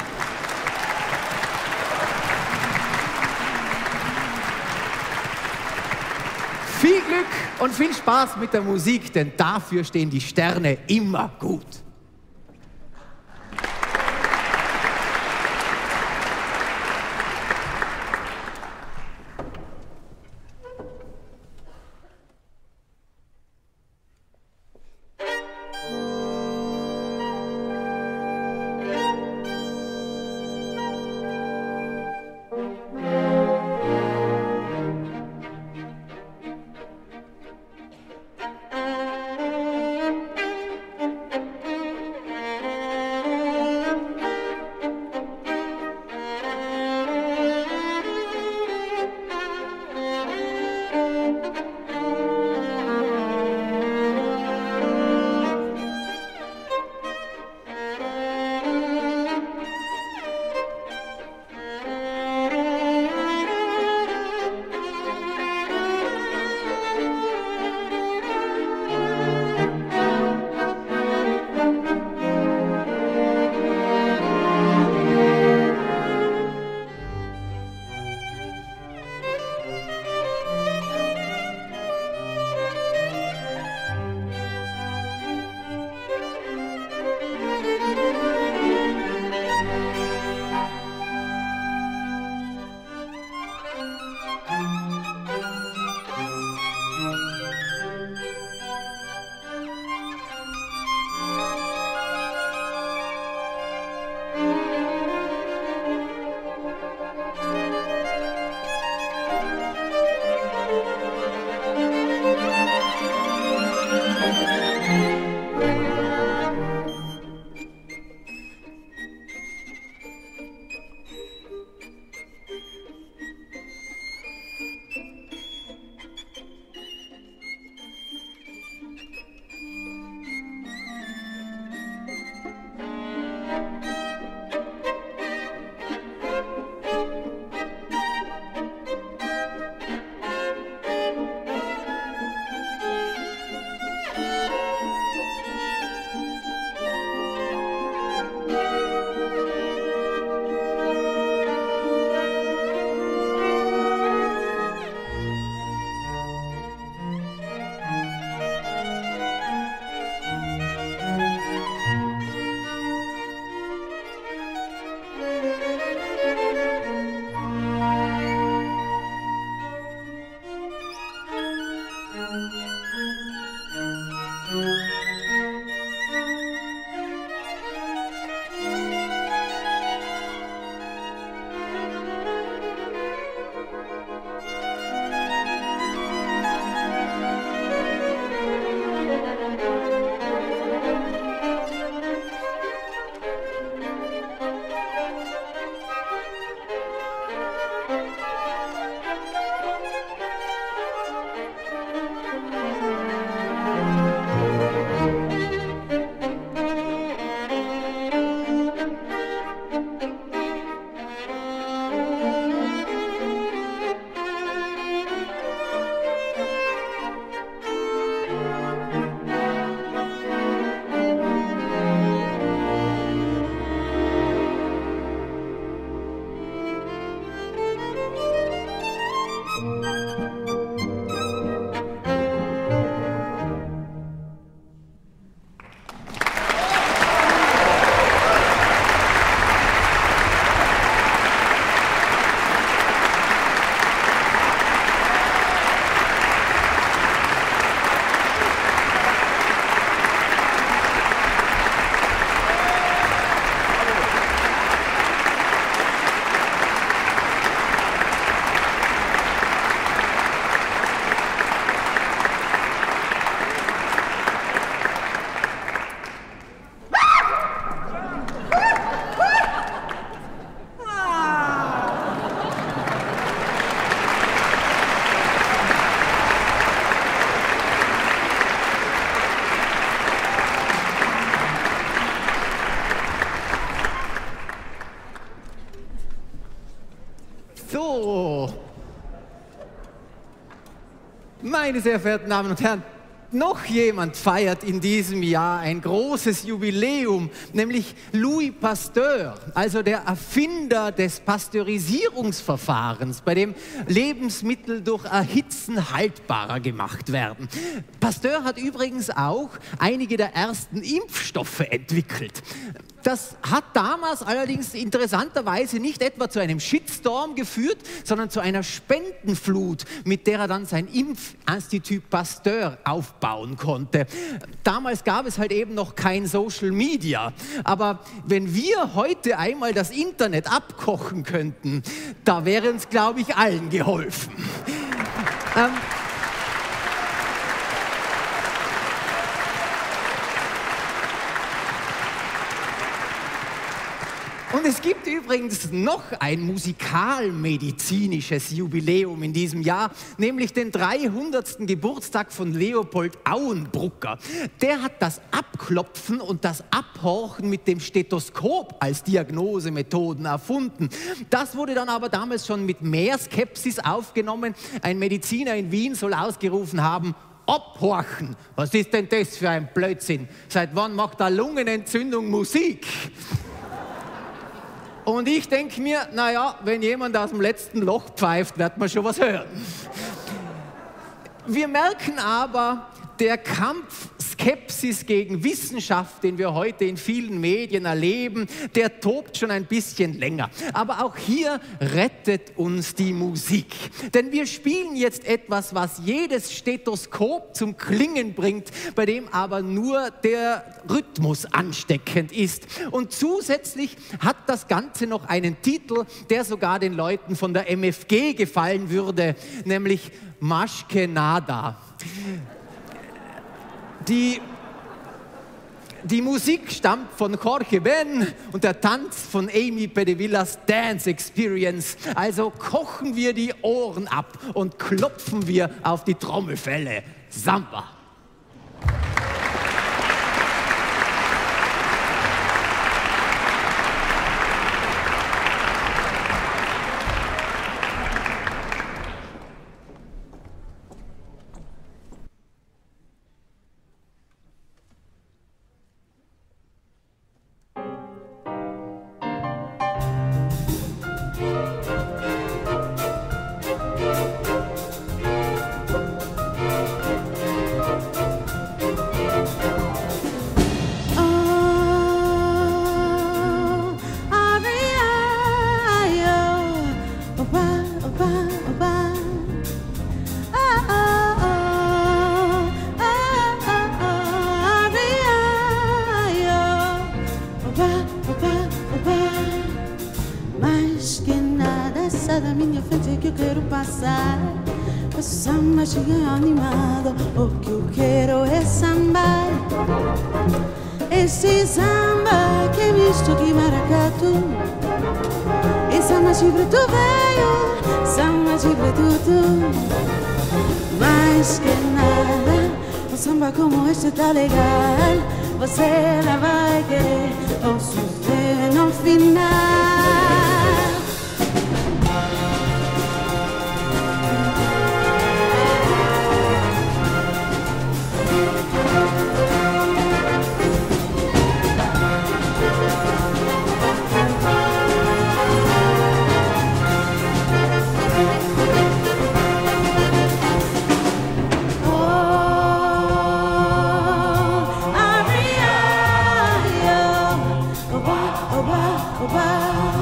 [SPEAKER 3] Viel Glück und viel Spaß mit der Musik, denn dafür stehen die Sterne immer gut. Meine sehr verehrten Damen und Herren, noch jemand feiert in diesem Jahr ein großes Jubiläum, nämlich Louis Pasteur, also der Erfinder des Pasteurisierungsverfahrens, bei dem Lebensmittel durch Erhitzen haltbarer gemacht werden. Pasteur hat übrigens auch einige der ersten Impfstoffe entwickelt. Das hat damals allerdings interessanterweise nicht etwa zu einem Shitstorm geführt, sondern zu einer Spendenflut, mit der er dann sein Impfinstitut Pasteur aufbauen konnte. Damals gab es halt eben noch kein Social Media. Aber wenn wir heute einmal das Internet abkochen könnten, da wäre uns, glaube ich, allen geholfen. ähm, Und es gibt übrigens noch ein musikalmedizinisches Jubiläum in diesem Jahr, nämlich den dreihundertsten Geburtstag von Leopold Auenbrucker. Der hat das Abklopfen und das Abhorchen mit dem Stethoskop als Diagnosemethoden erfunden. Das wurde dann aber damals schon mit mehr Skepsis aufgenommen. Ein Mediziner in Wien soll ausgerufen haben: Abhorchen, was ist denn das für ein Blödsinn? Seit wann macht eine Lungenentzündung Musik? Und ich denke mir, naja, wenn jemand aus dem letzten Loch pfeift, wird man schon was hören. Wir merken aber, der Kampf Skepsis gegen Wissenschaft, den wir heute in vielen Medien erleben, der tobt schon ein bisschen länger. Aber auch hier rettet uns die Musik. Denn wir spielen jetzt etwas, was jedes Stethoskop zum Klingen bringt, bei dem aber nur der Rhythmus ansteckend ist. Und zusätzlich hat das Ganze noch einen Titel, der sogar den Leuten von der M F G gefallen würde, nämlich Maschke Nada. Die, die Musik stammt von Jorge Ben und der Tanz von Amy Pedevillas Dance Experience. Also kochen wir die Ohren ab und klopfen wir auf die Trommelfelle. Samba!
[SPEAKER 5] Da minha frente que eu quero passar. O samba chega animado, o que eu quero é sambar. Esse samba que é misto de maracatu. E samba de preto velho, samba de preto tu. Mais que nada, um samba como este tá legal. Você lá vai querer, ou sofrer no final. Oba, oba,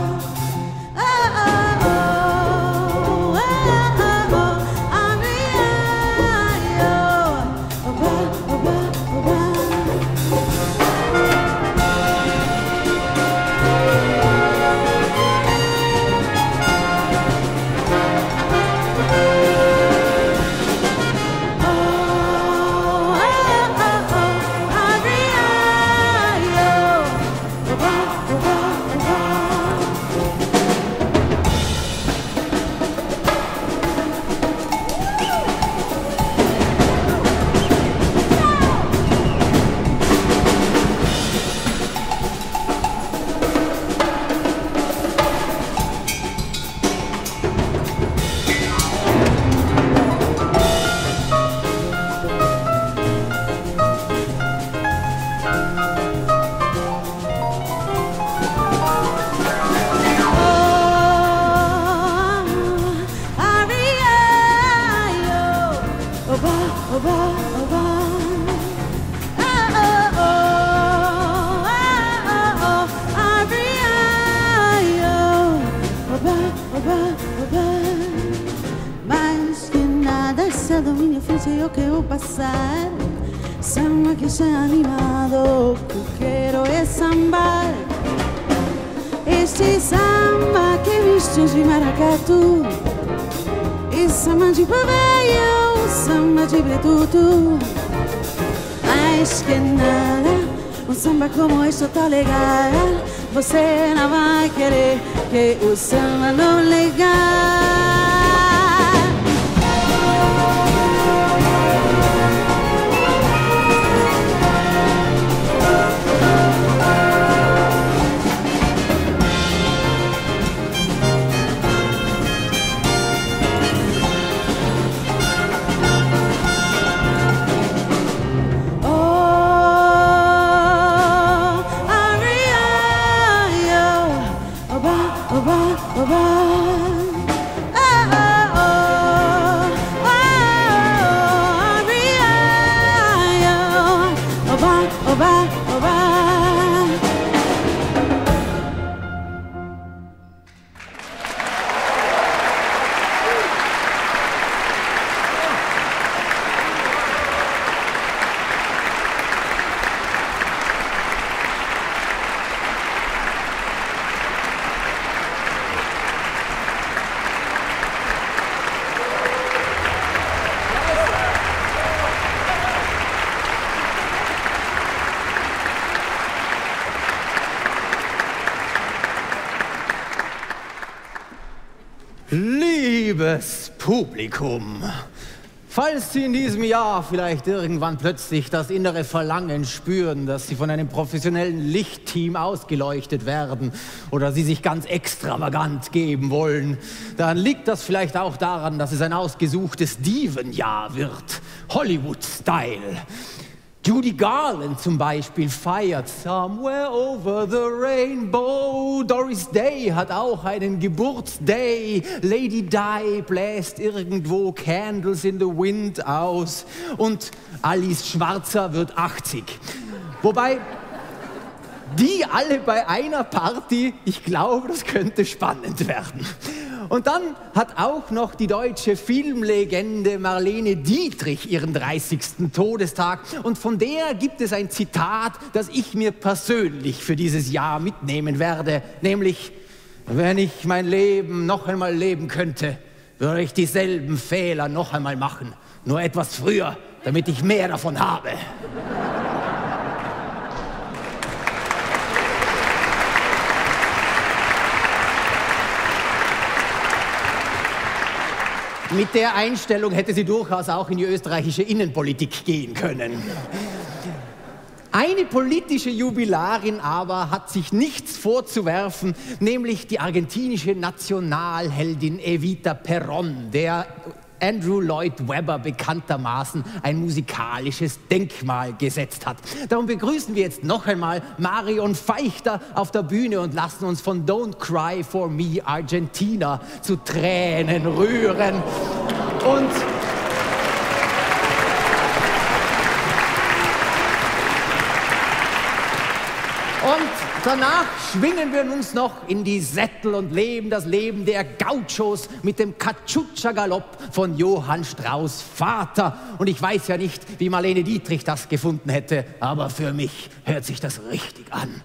[SPEAKER 5] oba, oba. Oh, oh, oh, oh, oh, Aria, oba, oba, oba. Mais que nada, esse domínio frente eu quero passar. Samba que sea animado, que quero é sambar. Este samba que viste de maracatu, e samba de paveio, samba de bretutu. Mais que nada, um samba como este tá legal. Você não vai querer que o samba não legal.
[SPEAKER 3] Liebes Publikum, falls Sie in diesem Jahr vielleicht irgendwann plötzlich das innere Verlangen spüren, dass Sie von einem professionellen Lichtteam ausgeleuchtet werden oder Sie sich ganz extravagant geben wollen, dann liegt das vielleicht auch daran, dass es ein ausgesuchtes Divenjahr wird, Hollywood-Style. Judy Garland zum Beispiel feiert Somewhere Over the Rainbow. Doris Day hat auch einen Geburtsday. Lady Di bläst irgendwo Candles in the Wind aus. Und Alice Schwarzer wird achtzig. Wobei die alle bei einer Party, ich glaube, das könnte spannend werden. Und dann hat auch noch die deutsche Filmlegende Marlene Dietrich ihren dreißigsten Todestag. Und von der gibt es ein Zitat, das ich mir persönlich für dieses Jahr mitnehmen werde. Nämlich, wenn ich mein Leben noch einmal leben könnte, würde ich dieselben Fehler noch einmal machen. Nur etwas früher, damit ich mehr davon habe. Mit der Einstellung hätte sie durchaus auch in die österreichische Innenpolitik gehen können. Eine politische Jubilarin aber hat sich nichts vorzuwerfen, nämlich die argentinische Nationalheldin Evita Perón, der Andrew Lloyd Webber bekanntermaßen ein musikalisches Denkmal gesetzt hat. Darum begrüßen wir jetzt noch einmal Marion Feichter auf der Bühne und lassen uns von Don't Cry for Me Argentina zu Tränen rühren. Und Und danach schwingen wir uns noch in die Sättel und leben das Leben der Gauchos mit dem Cachucha-Galopp von Johann Strauss' Vater. Und ich weiß ja nicht, wie Marlene Dietrich das gefunden hätte, aber für mich hört sich das richtig an.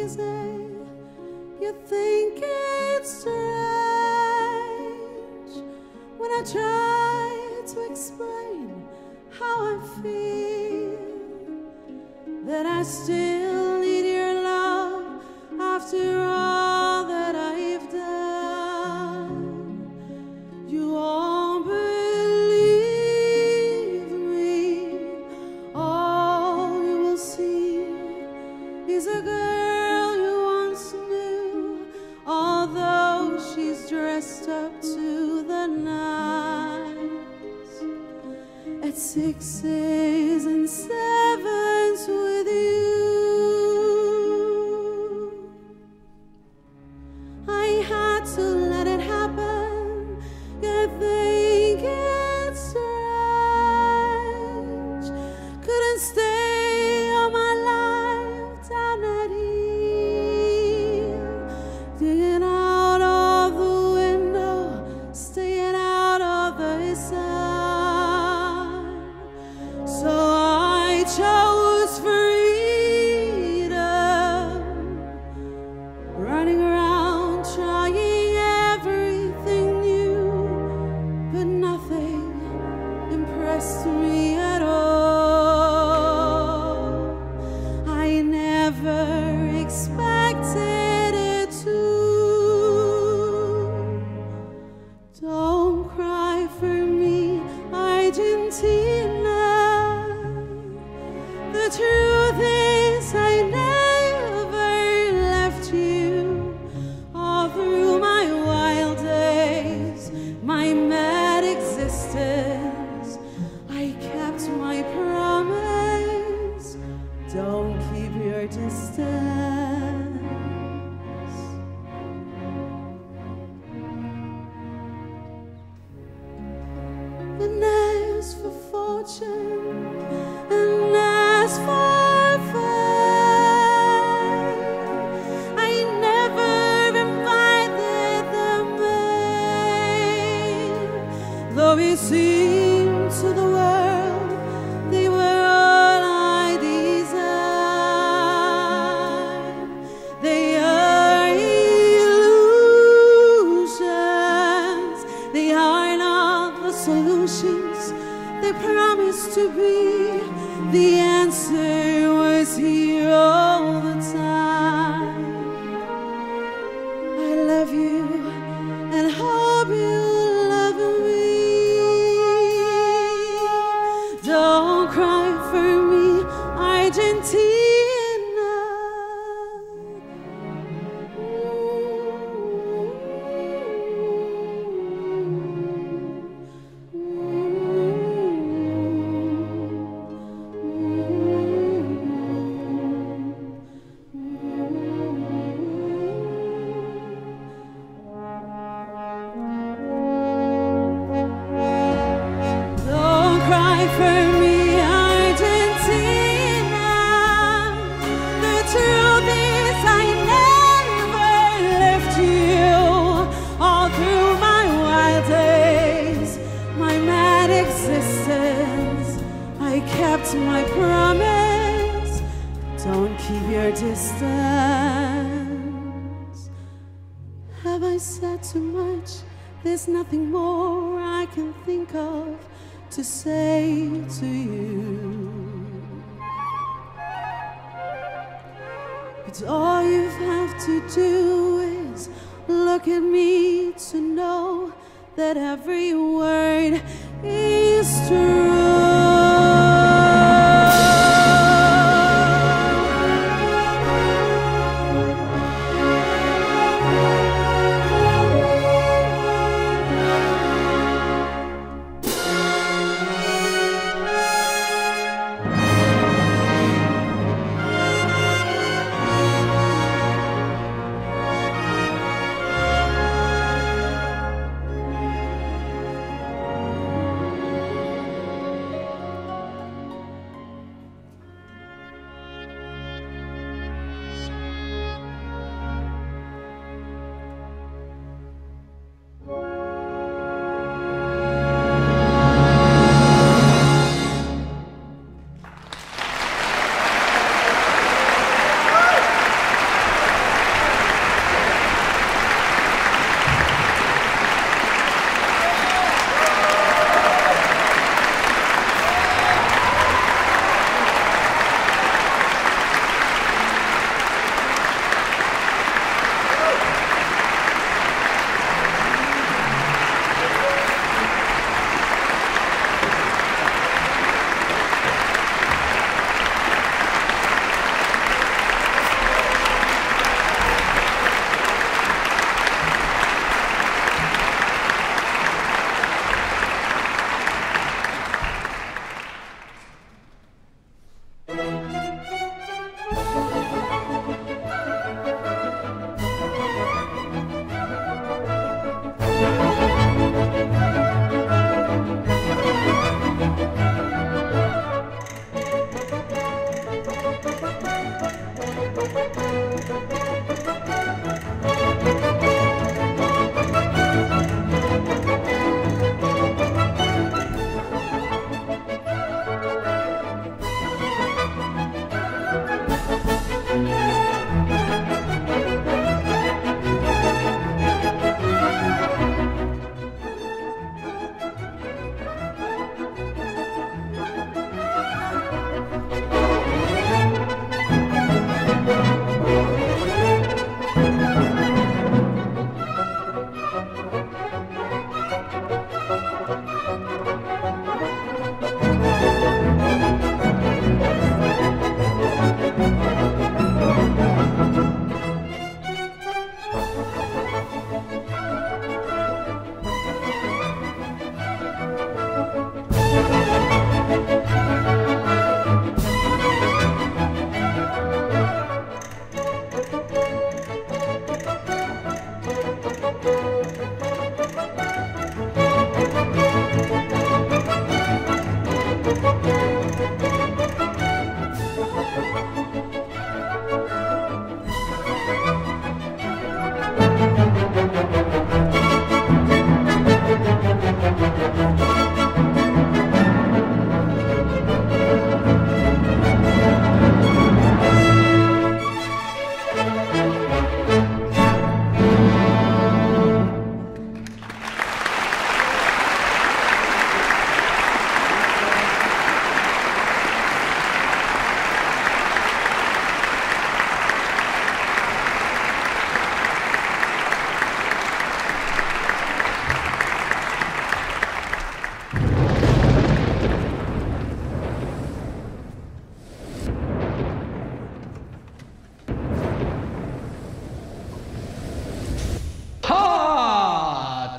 [SPEAKER 5] easy. You think it's strange when I try to explain how I feel, that I still need your love after all that I've done. You won't believe me. All you will see is a girl you once knew, although she's dressed up to the nines at sixes and sevens with you. I had to let it happen. You think it's strange. Couldn't stay all my life down at heel, digging out of the window, staying out of the sun. So I chose freedom, running around trying everything new, but nothing impressed me at all. I never expected it to. Don't cry for me, Argentina. The truth is I never left you. All through my wild days, my mad existence, I kept my promise. Don't keep your distance. And as for fortune, and as for fame, I never invited them in. Though it seemed to the world they were all I desire. They are illusions. They are not the solutions they promised to be. The answer was here all the time. I love you and hope you love me. Don't cry for me, Argentina. Don't cry for me, Argentina. The truth is I never left you. All through my wild days, my mad existence, I kept my promise. Don't keep your distance. Have I said too much? There's nothing more I can think of to say to you. But all you have to do is look at me to know that every word is true.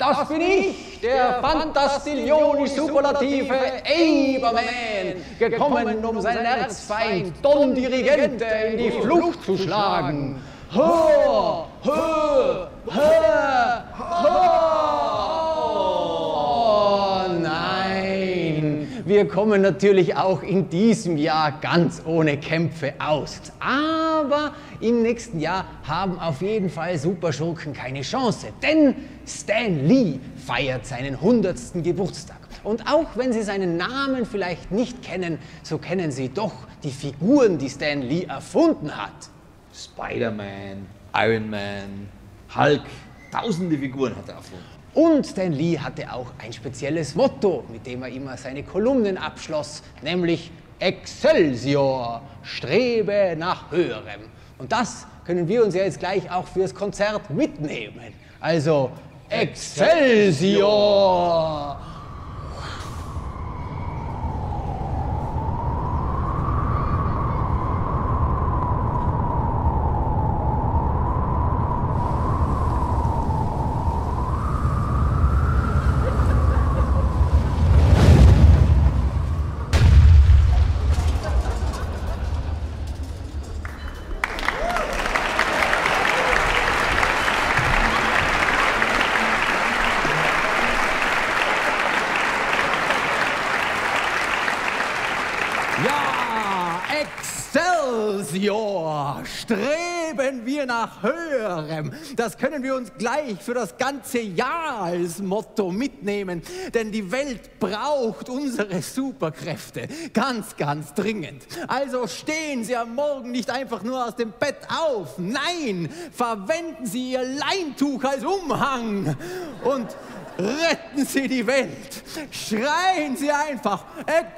[SPEAKER 3] das bin ich, der fantastiglioni-superlative Aberman, gekommen, um seinen Erzfeind Don Dirigente in die Flucht zu schlagen. Ho, ho, ho, ho. Oh nein, wir kommen natürlich auch in diesem Jahr ganz ohne Kämpfe aus. Aber im nächsten Jahr haben auf jeden Fall Superschurken keine Chance, denn Stan Lee feiert seinen hundertsten Geburtstag. Und auch wenn Sie seinen Namen vielleicht nicht kennen, so kennen Sie doch die Figuren, die Stan Lee erfunden hat.
[SPEAKER 1] Spider-Man, Iron Man, Hulk, tausende Figuren hat er erfunden.
[SPEAKER 3] Und Stan Lee hatte auch ein spezielles Motto, mit dem er immer seine Kolumnen abschloss, nämlich Excelsior, strebe nach Höherem. Und das können wir uns ja jetzt gleich auch fürs Konzert mitnehmen. Also Excelsior! Ja, Excelsior! Streben wir nach Höherem. Das können wir uns gleich für das ganze Jahr als Motto mitnehmen. Denn die Welt braucht unsere Superkräfte. Ganz, ganz dringend. Also stehen Sie am Morgen nicht einfach nur aus dem Bett auf. Nein, verwenden Sie Ihr Leintuch als Umhang. Und retten Sie die Welt! Schreien Sie einfach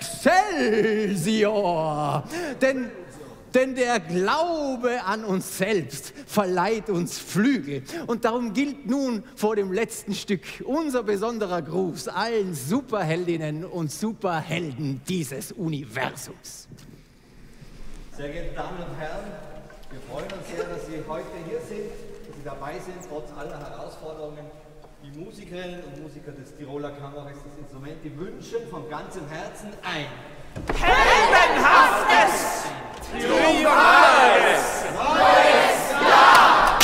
[SPEAKER 3] Excelsior! Denn, denn der Glaube an uns selbst verleiht uns Flügel. Und darum gilt nun vor dem letzten Stück unser besonderer Gruß allen Superheldinnen und Superhelden dieses Universums.
[SPEAKER 6] Sehr geehrte Damen und Herren, wir freuen uns sehr, dass Sie heute hier sind, dass Sie dabei sind, trotz aller Herausforderungen. Die Musikerinnen und Musiker des Tiroler Kammerorchesters Instrumenti wünschen von ganzem Herzen ein
[SPEAKER 7] heldenhaftes, triumphales neues Jahr!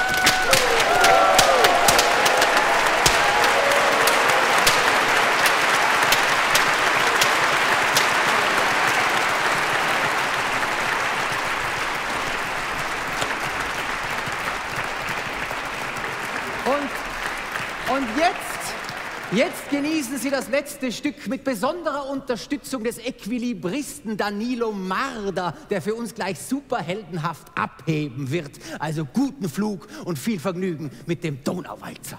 [SPEAKER 3] Und Und jetzt, jetzt genießen Sie das letzte Stück mit besonderer Unterstützung des Equilibristen Danilo Marder, der für uns gleich superheldenhaft abheben wird. Also guten Flug und viel Vergnügen mit dem Donauwalzer.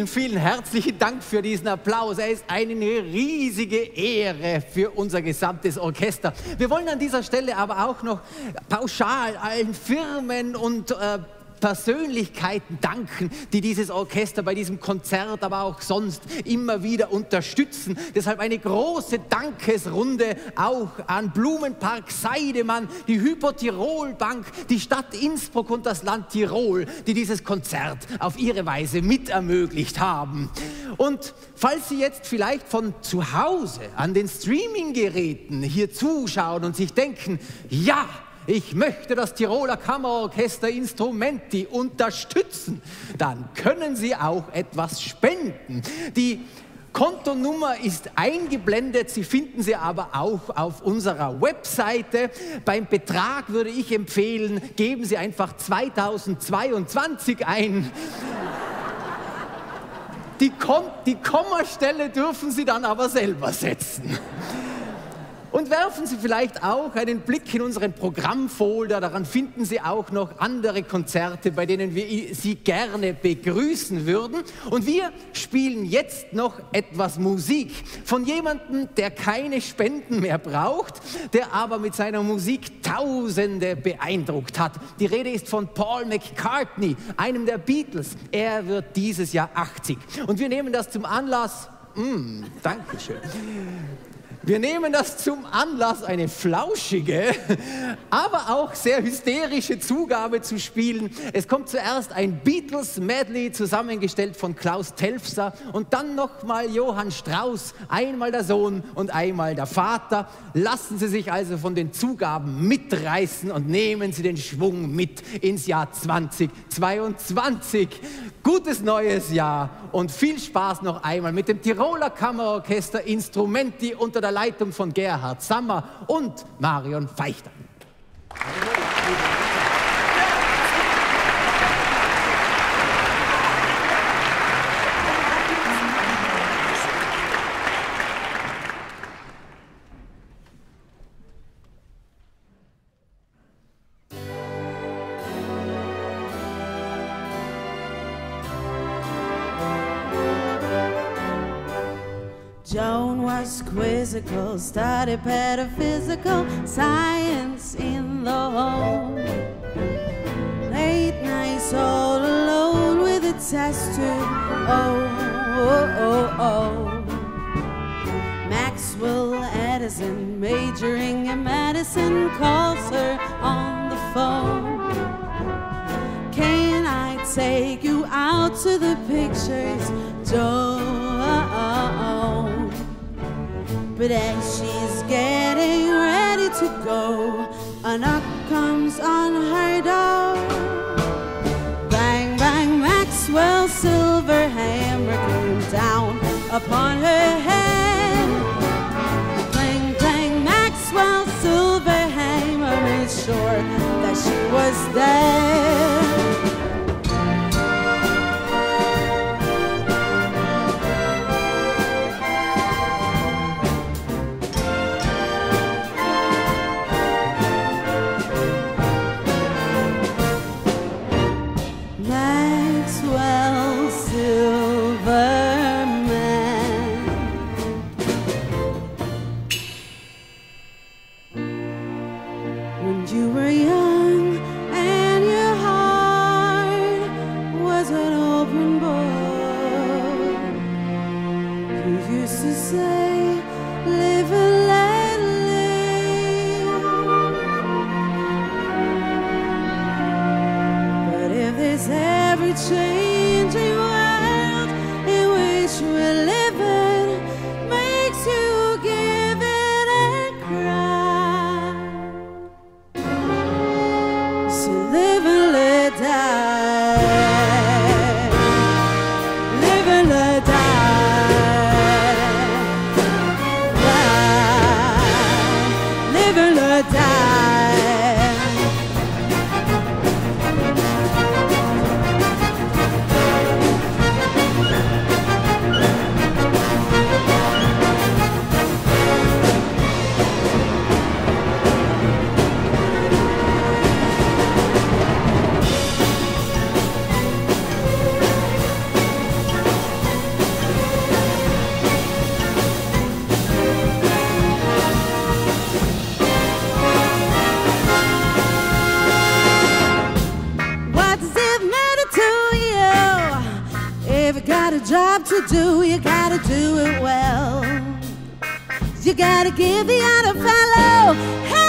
[SPEAKER 3] Vielen, vielen herzlichen Dank für diesen Applaus. Er ist eine riesige Ehre für unser gesamtes Orchester. Wir wollen an dieser Stelle aber auch noch pauschal allen Firmen und äh, Persönlichkeiten danken, die dieses Orchester bei diesem Konzert, aber auch sonst immer wieder unterstützen. Deshalb eine große Dankesrunde auch an Blumenpark Seidemann, die Hypo-Tirol-Bank, die Stadt Innsbruck und das Land Tirol, die dieses Konzert auf ihre Weise mit ermöglicht haben. Und falls Sie jetzt vielleicht von zu Hause an den Streaming-Geräten hier zuschauen und sich denken, ja, ich möchte das Tiroler Kammerorchester Instrumenti unterstützen, dann können Sie auch etwas spenden. Die Kontonummer ist eingeblendet, Sie finden sie aber auch auf unserer Webseite. Beim Betrag würde ich empfehlen, geben Sie einfach zweitausendzweiundzwanzig ein. Die, Kom die Kommastelle dürfen Sie dann aber selber setzen. Und werfen Sie vielleicht auch einen Blick in unseren Programmfolder. Daran finden Sie auch noch andere Konzerte, bei denen wir Sie gerne begrüßen würden. Und wir spielen jetzt noch etwas Musik von jemandem, der keine Spenden mehr braucht, der aber mit seiner Musik Tausende beeindruckt hat. Die Rede ist von Paul McCartney, einem der Beatles. Er wird dieses Jahr achtzig. Und wir nehmen das zum Anlass... Mm, Dankeschön. Wir nehmen das zum Anlass, eine flauschige, aber auch sehr hysterische Zugabe zu spielen. Es kommt zuerst ein Beatles-Medley, zusammengestellt von Klaus Telfser, und dann nochmal Johann Strauss, einmal der Sohn und einmal der Vater. Lassen Sie sich also von den Zugaben mitreißen und nehmen Sie den Schwung mit ins Jahr zweitausendzweiundzwanzig. Gutes neues Jahr und viel Spaß noch einmal mit dem Tiroler Kammerorchester Instrumenti unter der Leitung von Gerhard Sammer und Marion Feichter.
[SPEAKER 5] Joan was quizzical, studied metaphysical science in the home. Late nights all alone with a test tube. Oh, oh, oh, oh. Maxwell Edison, majoring in medicine, calls her on the phone. Can I take you out to the pictures, Joan? But as she's getting ready to go, a knock comes on her door. Bang, bang, Maxwell's silver hammer came down upon her head. Clang, clang, Maxwell's silver hammer made sure that she was dead. you do, you gotta do it well. You gotta give the other fellow hell.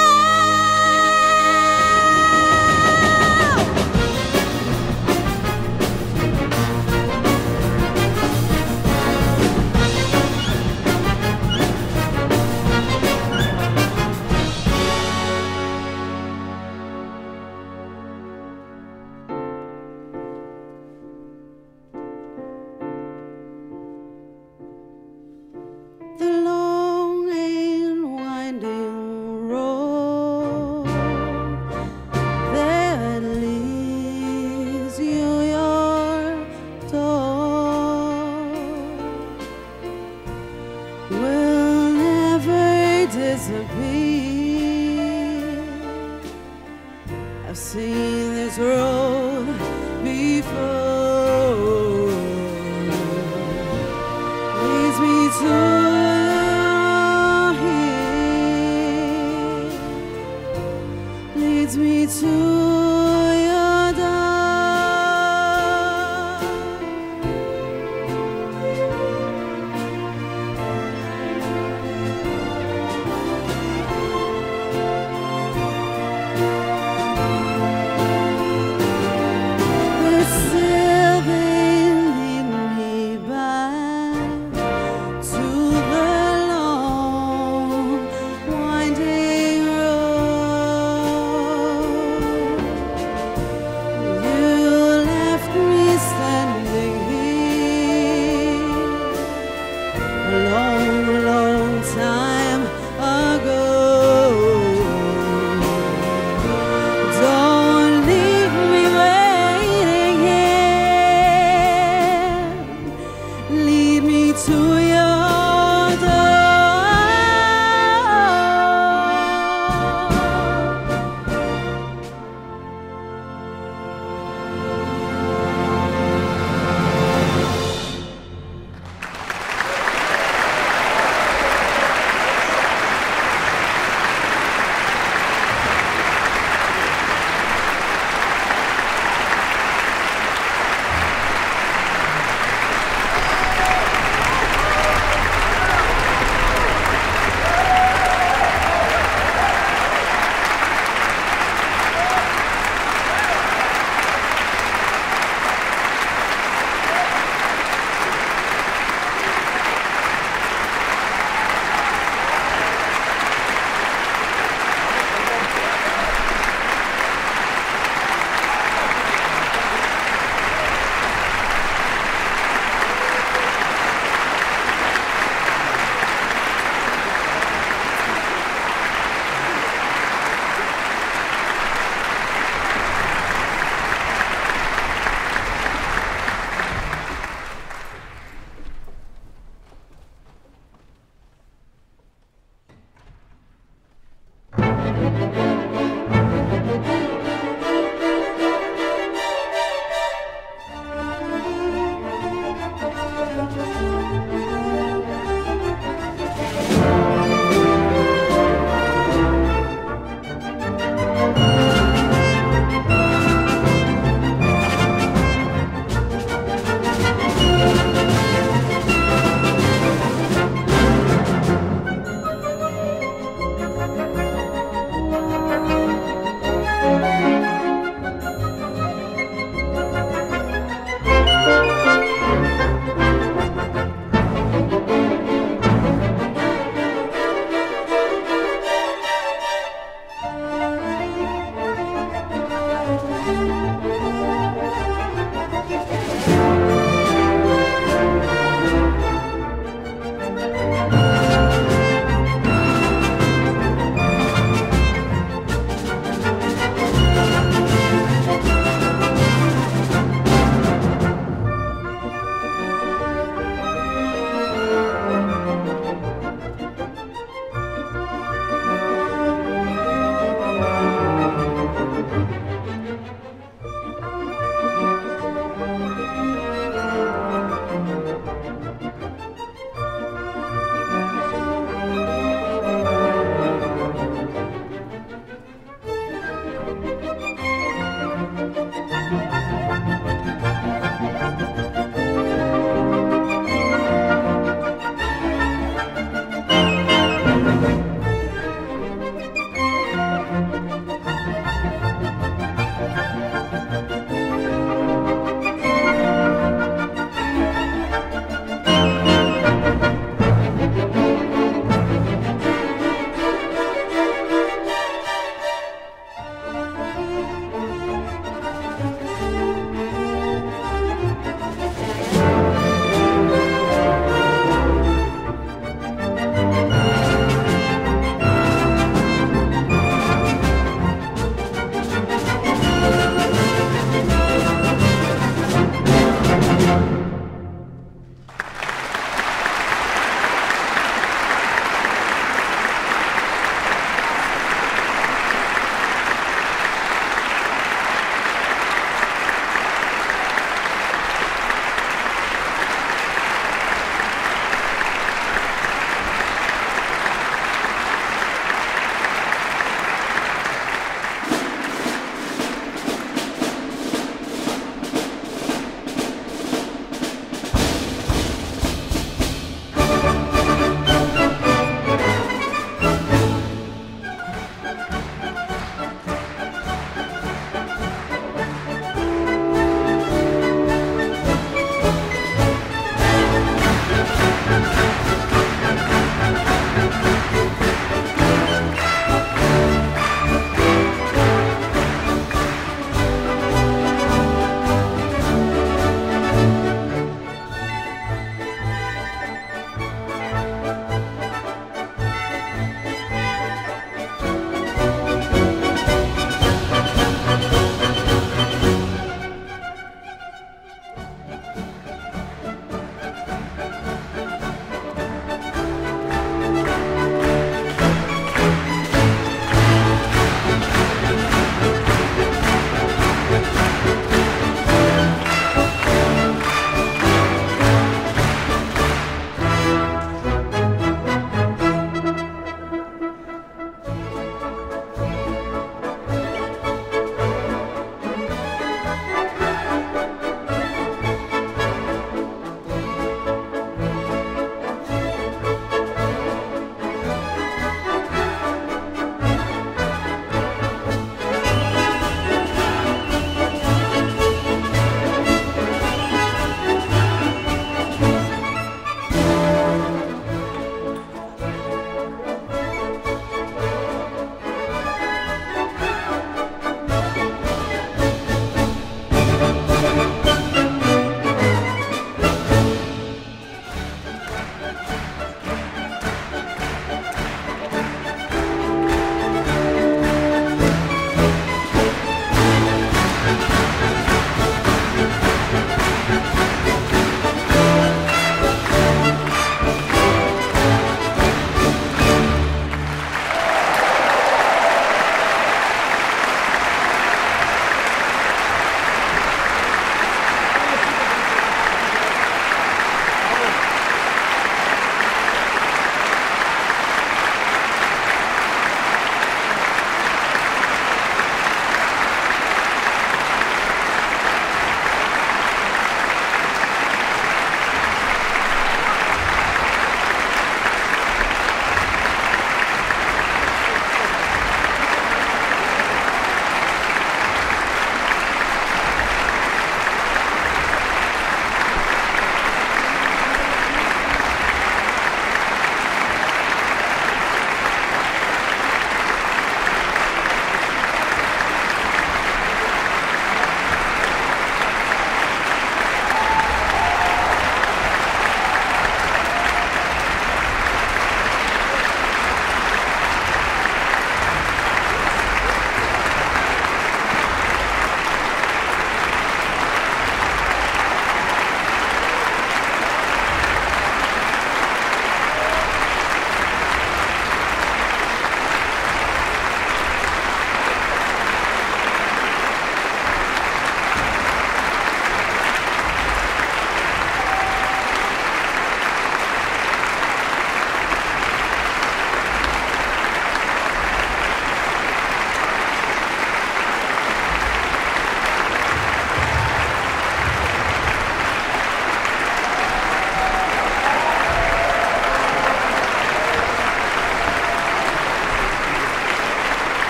[SPEAKER 5] The long and winding road that leads you your door will never disappear. I've seen this road before. Leads me to leads me to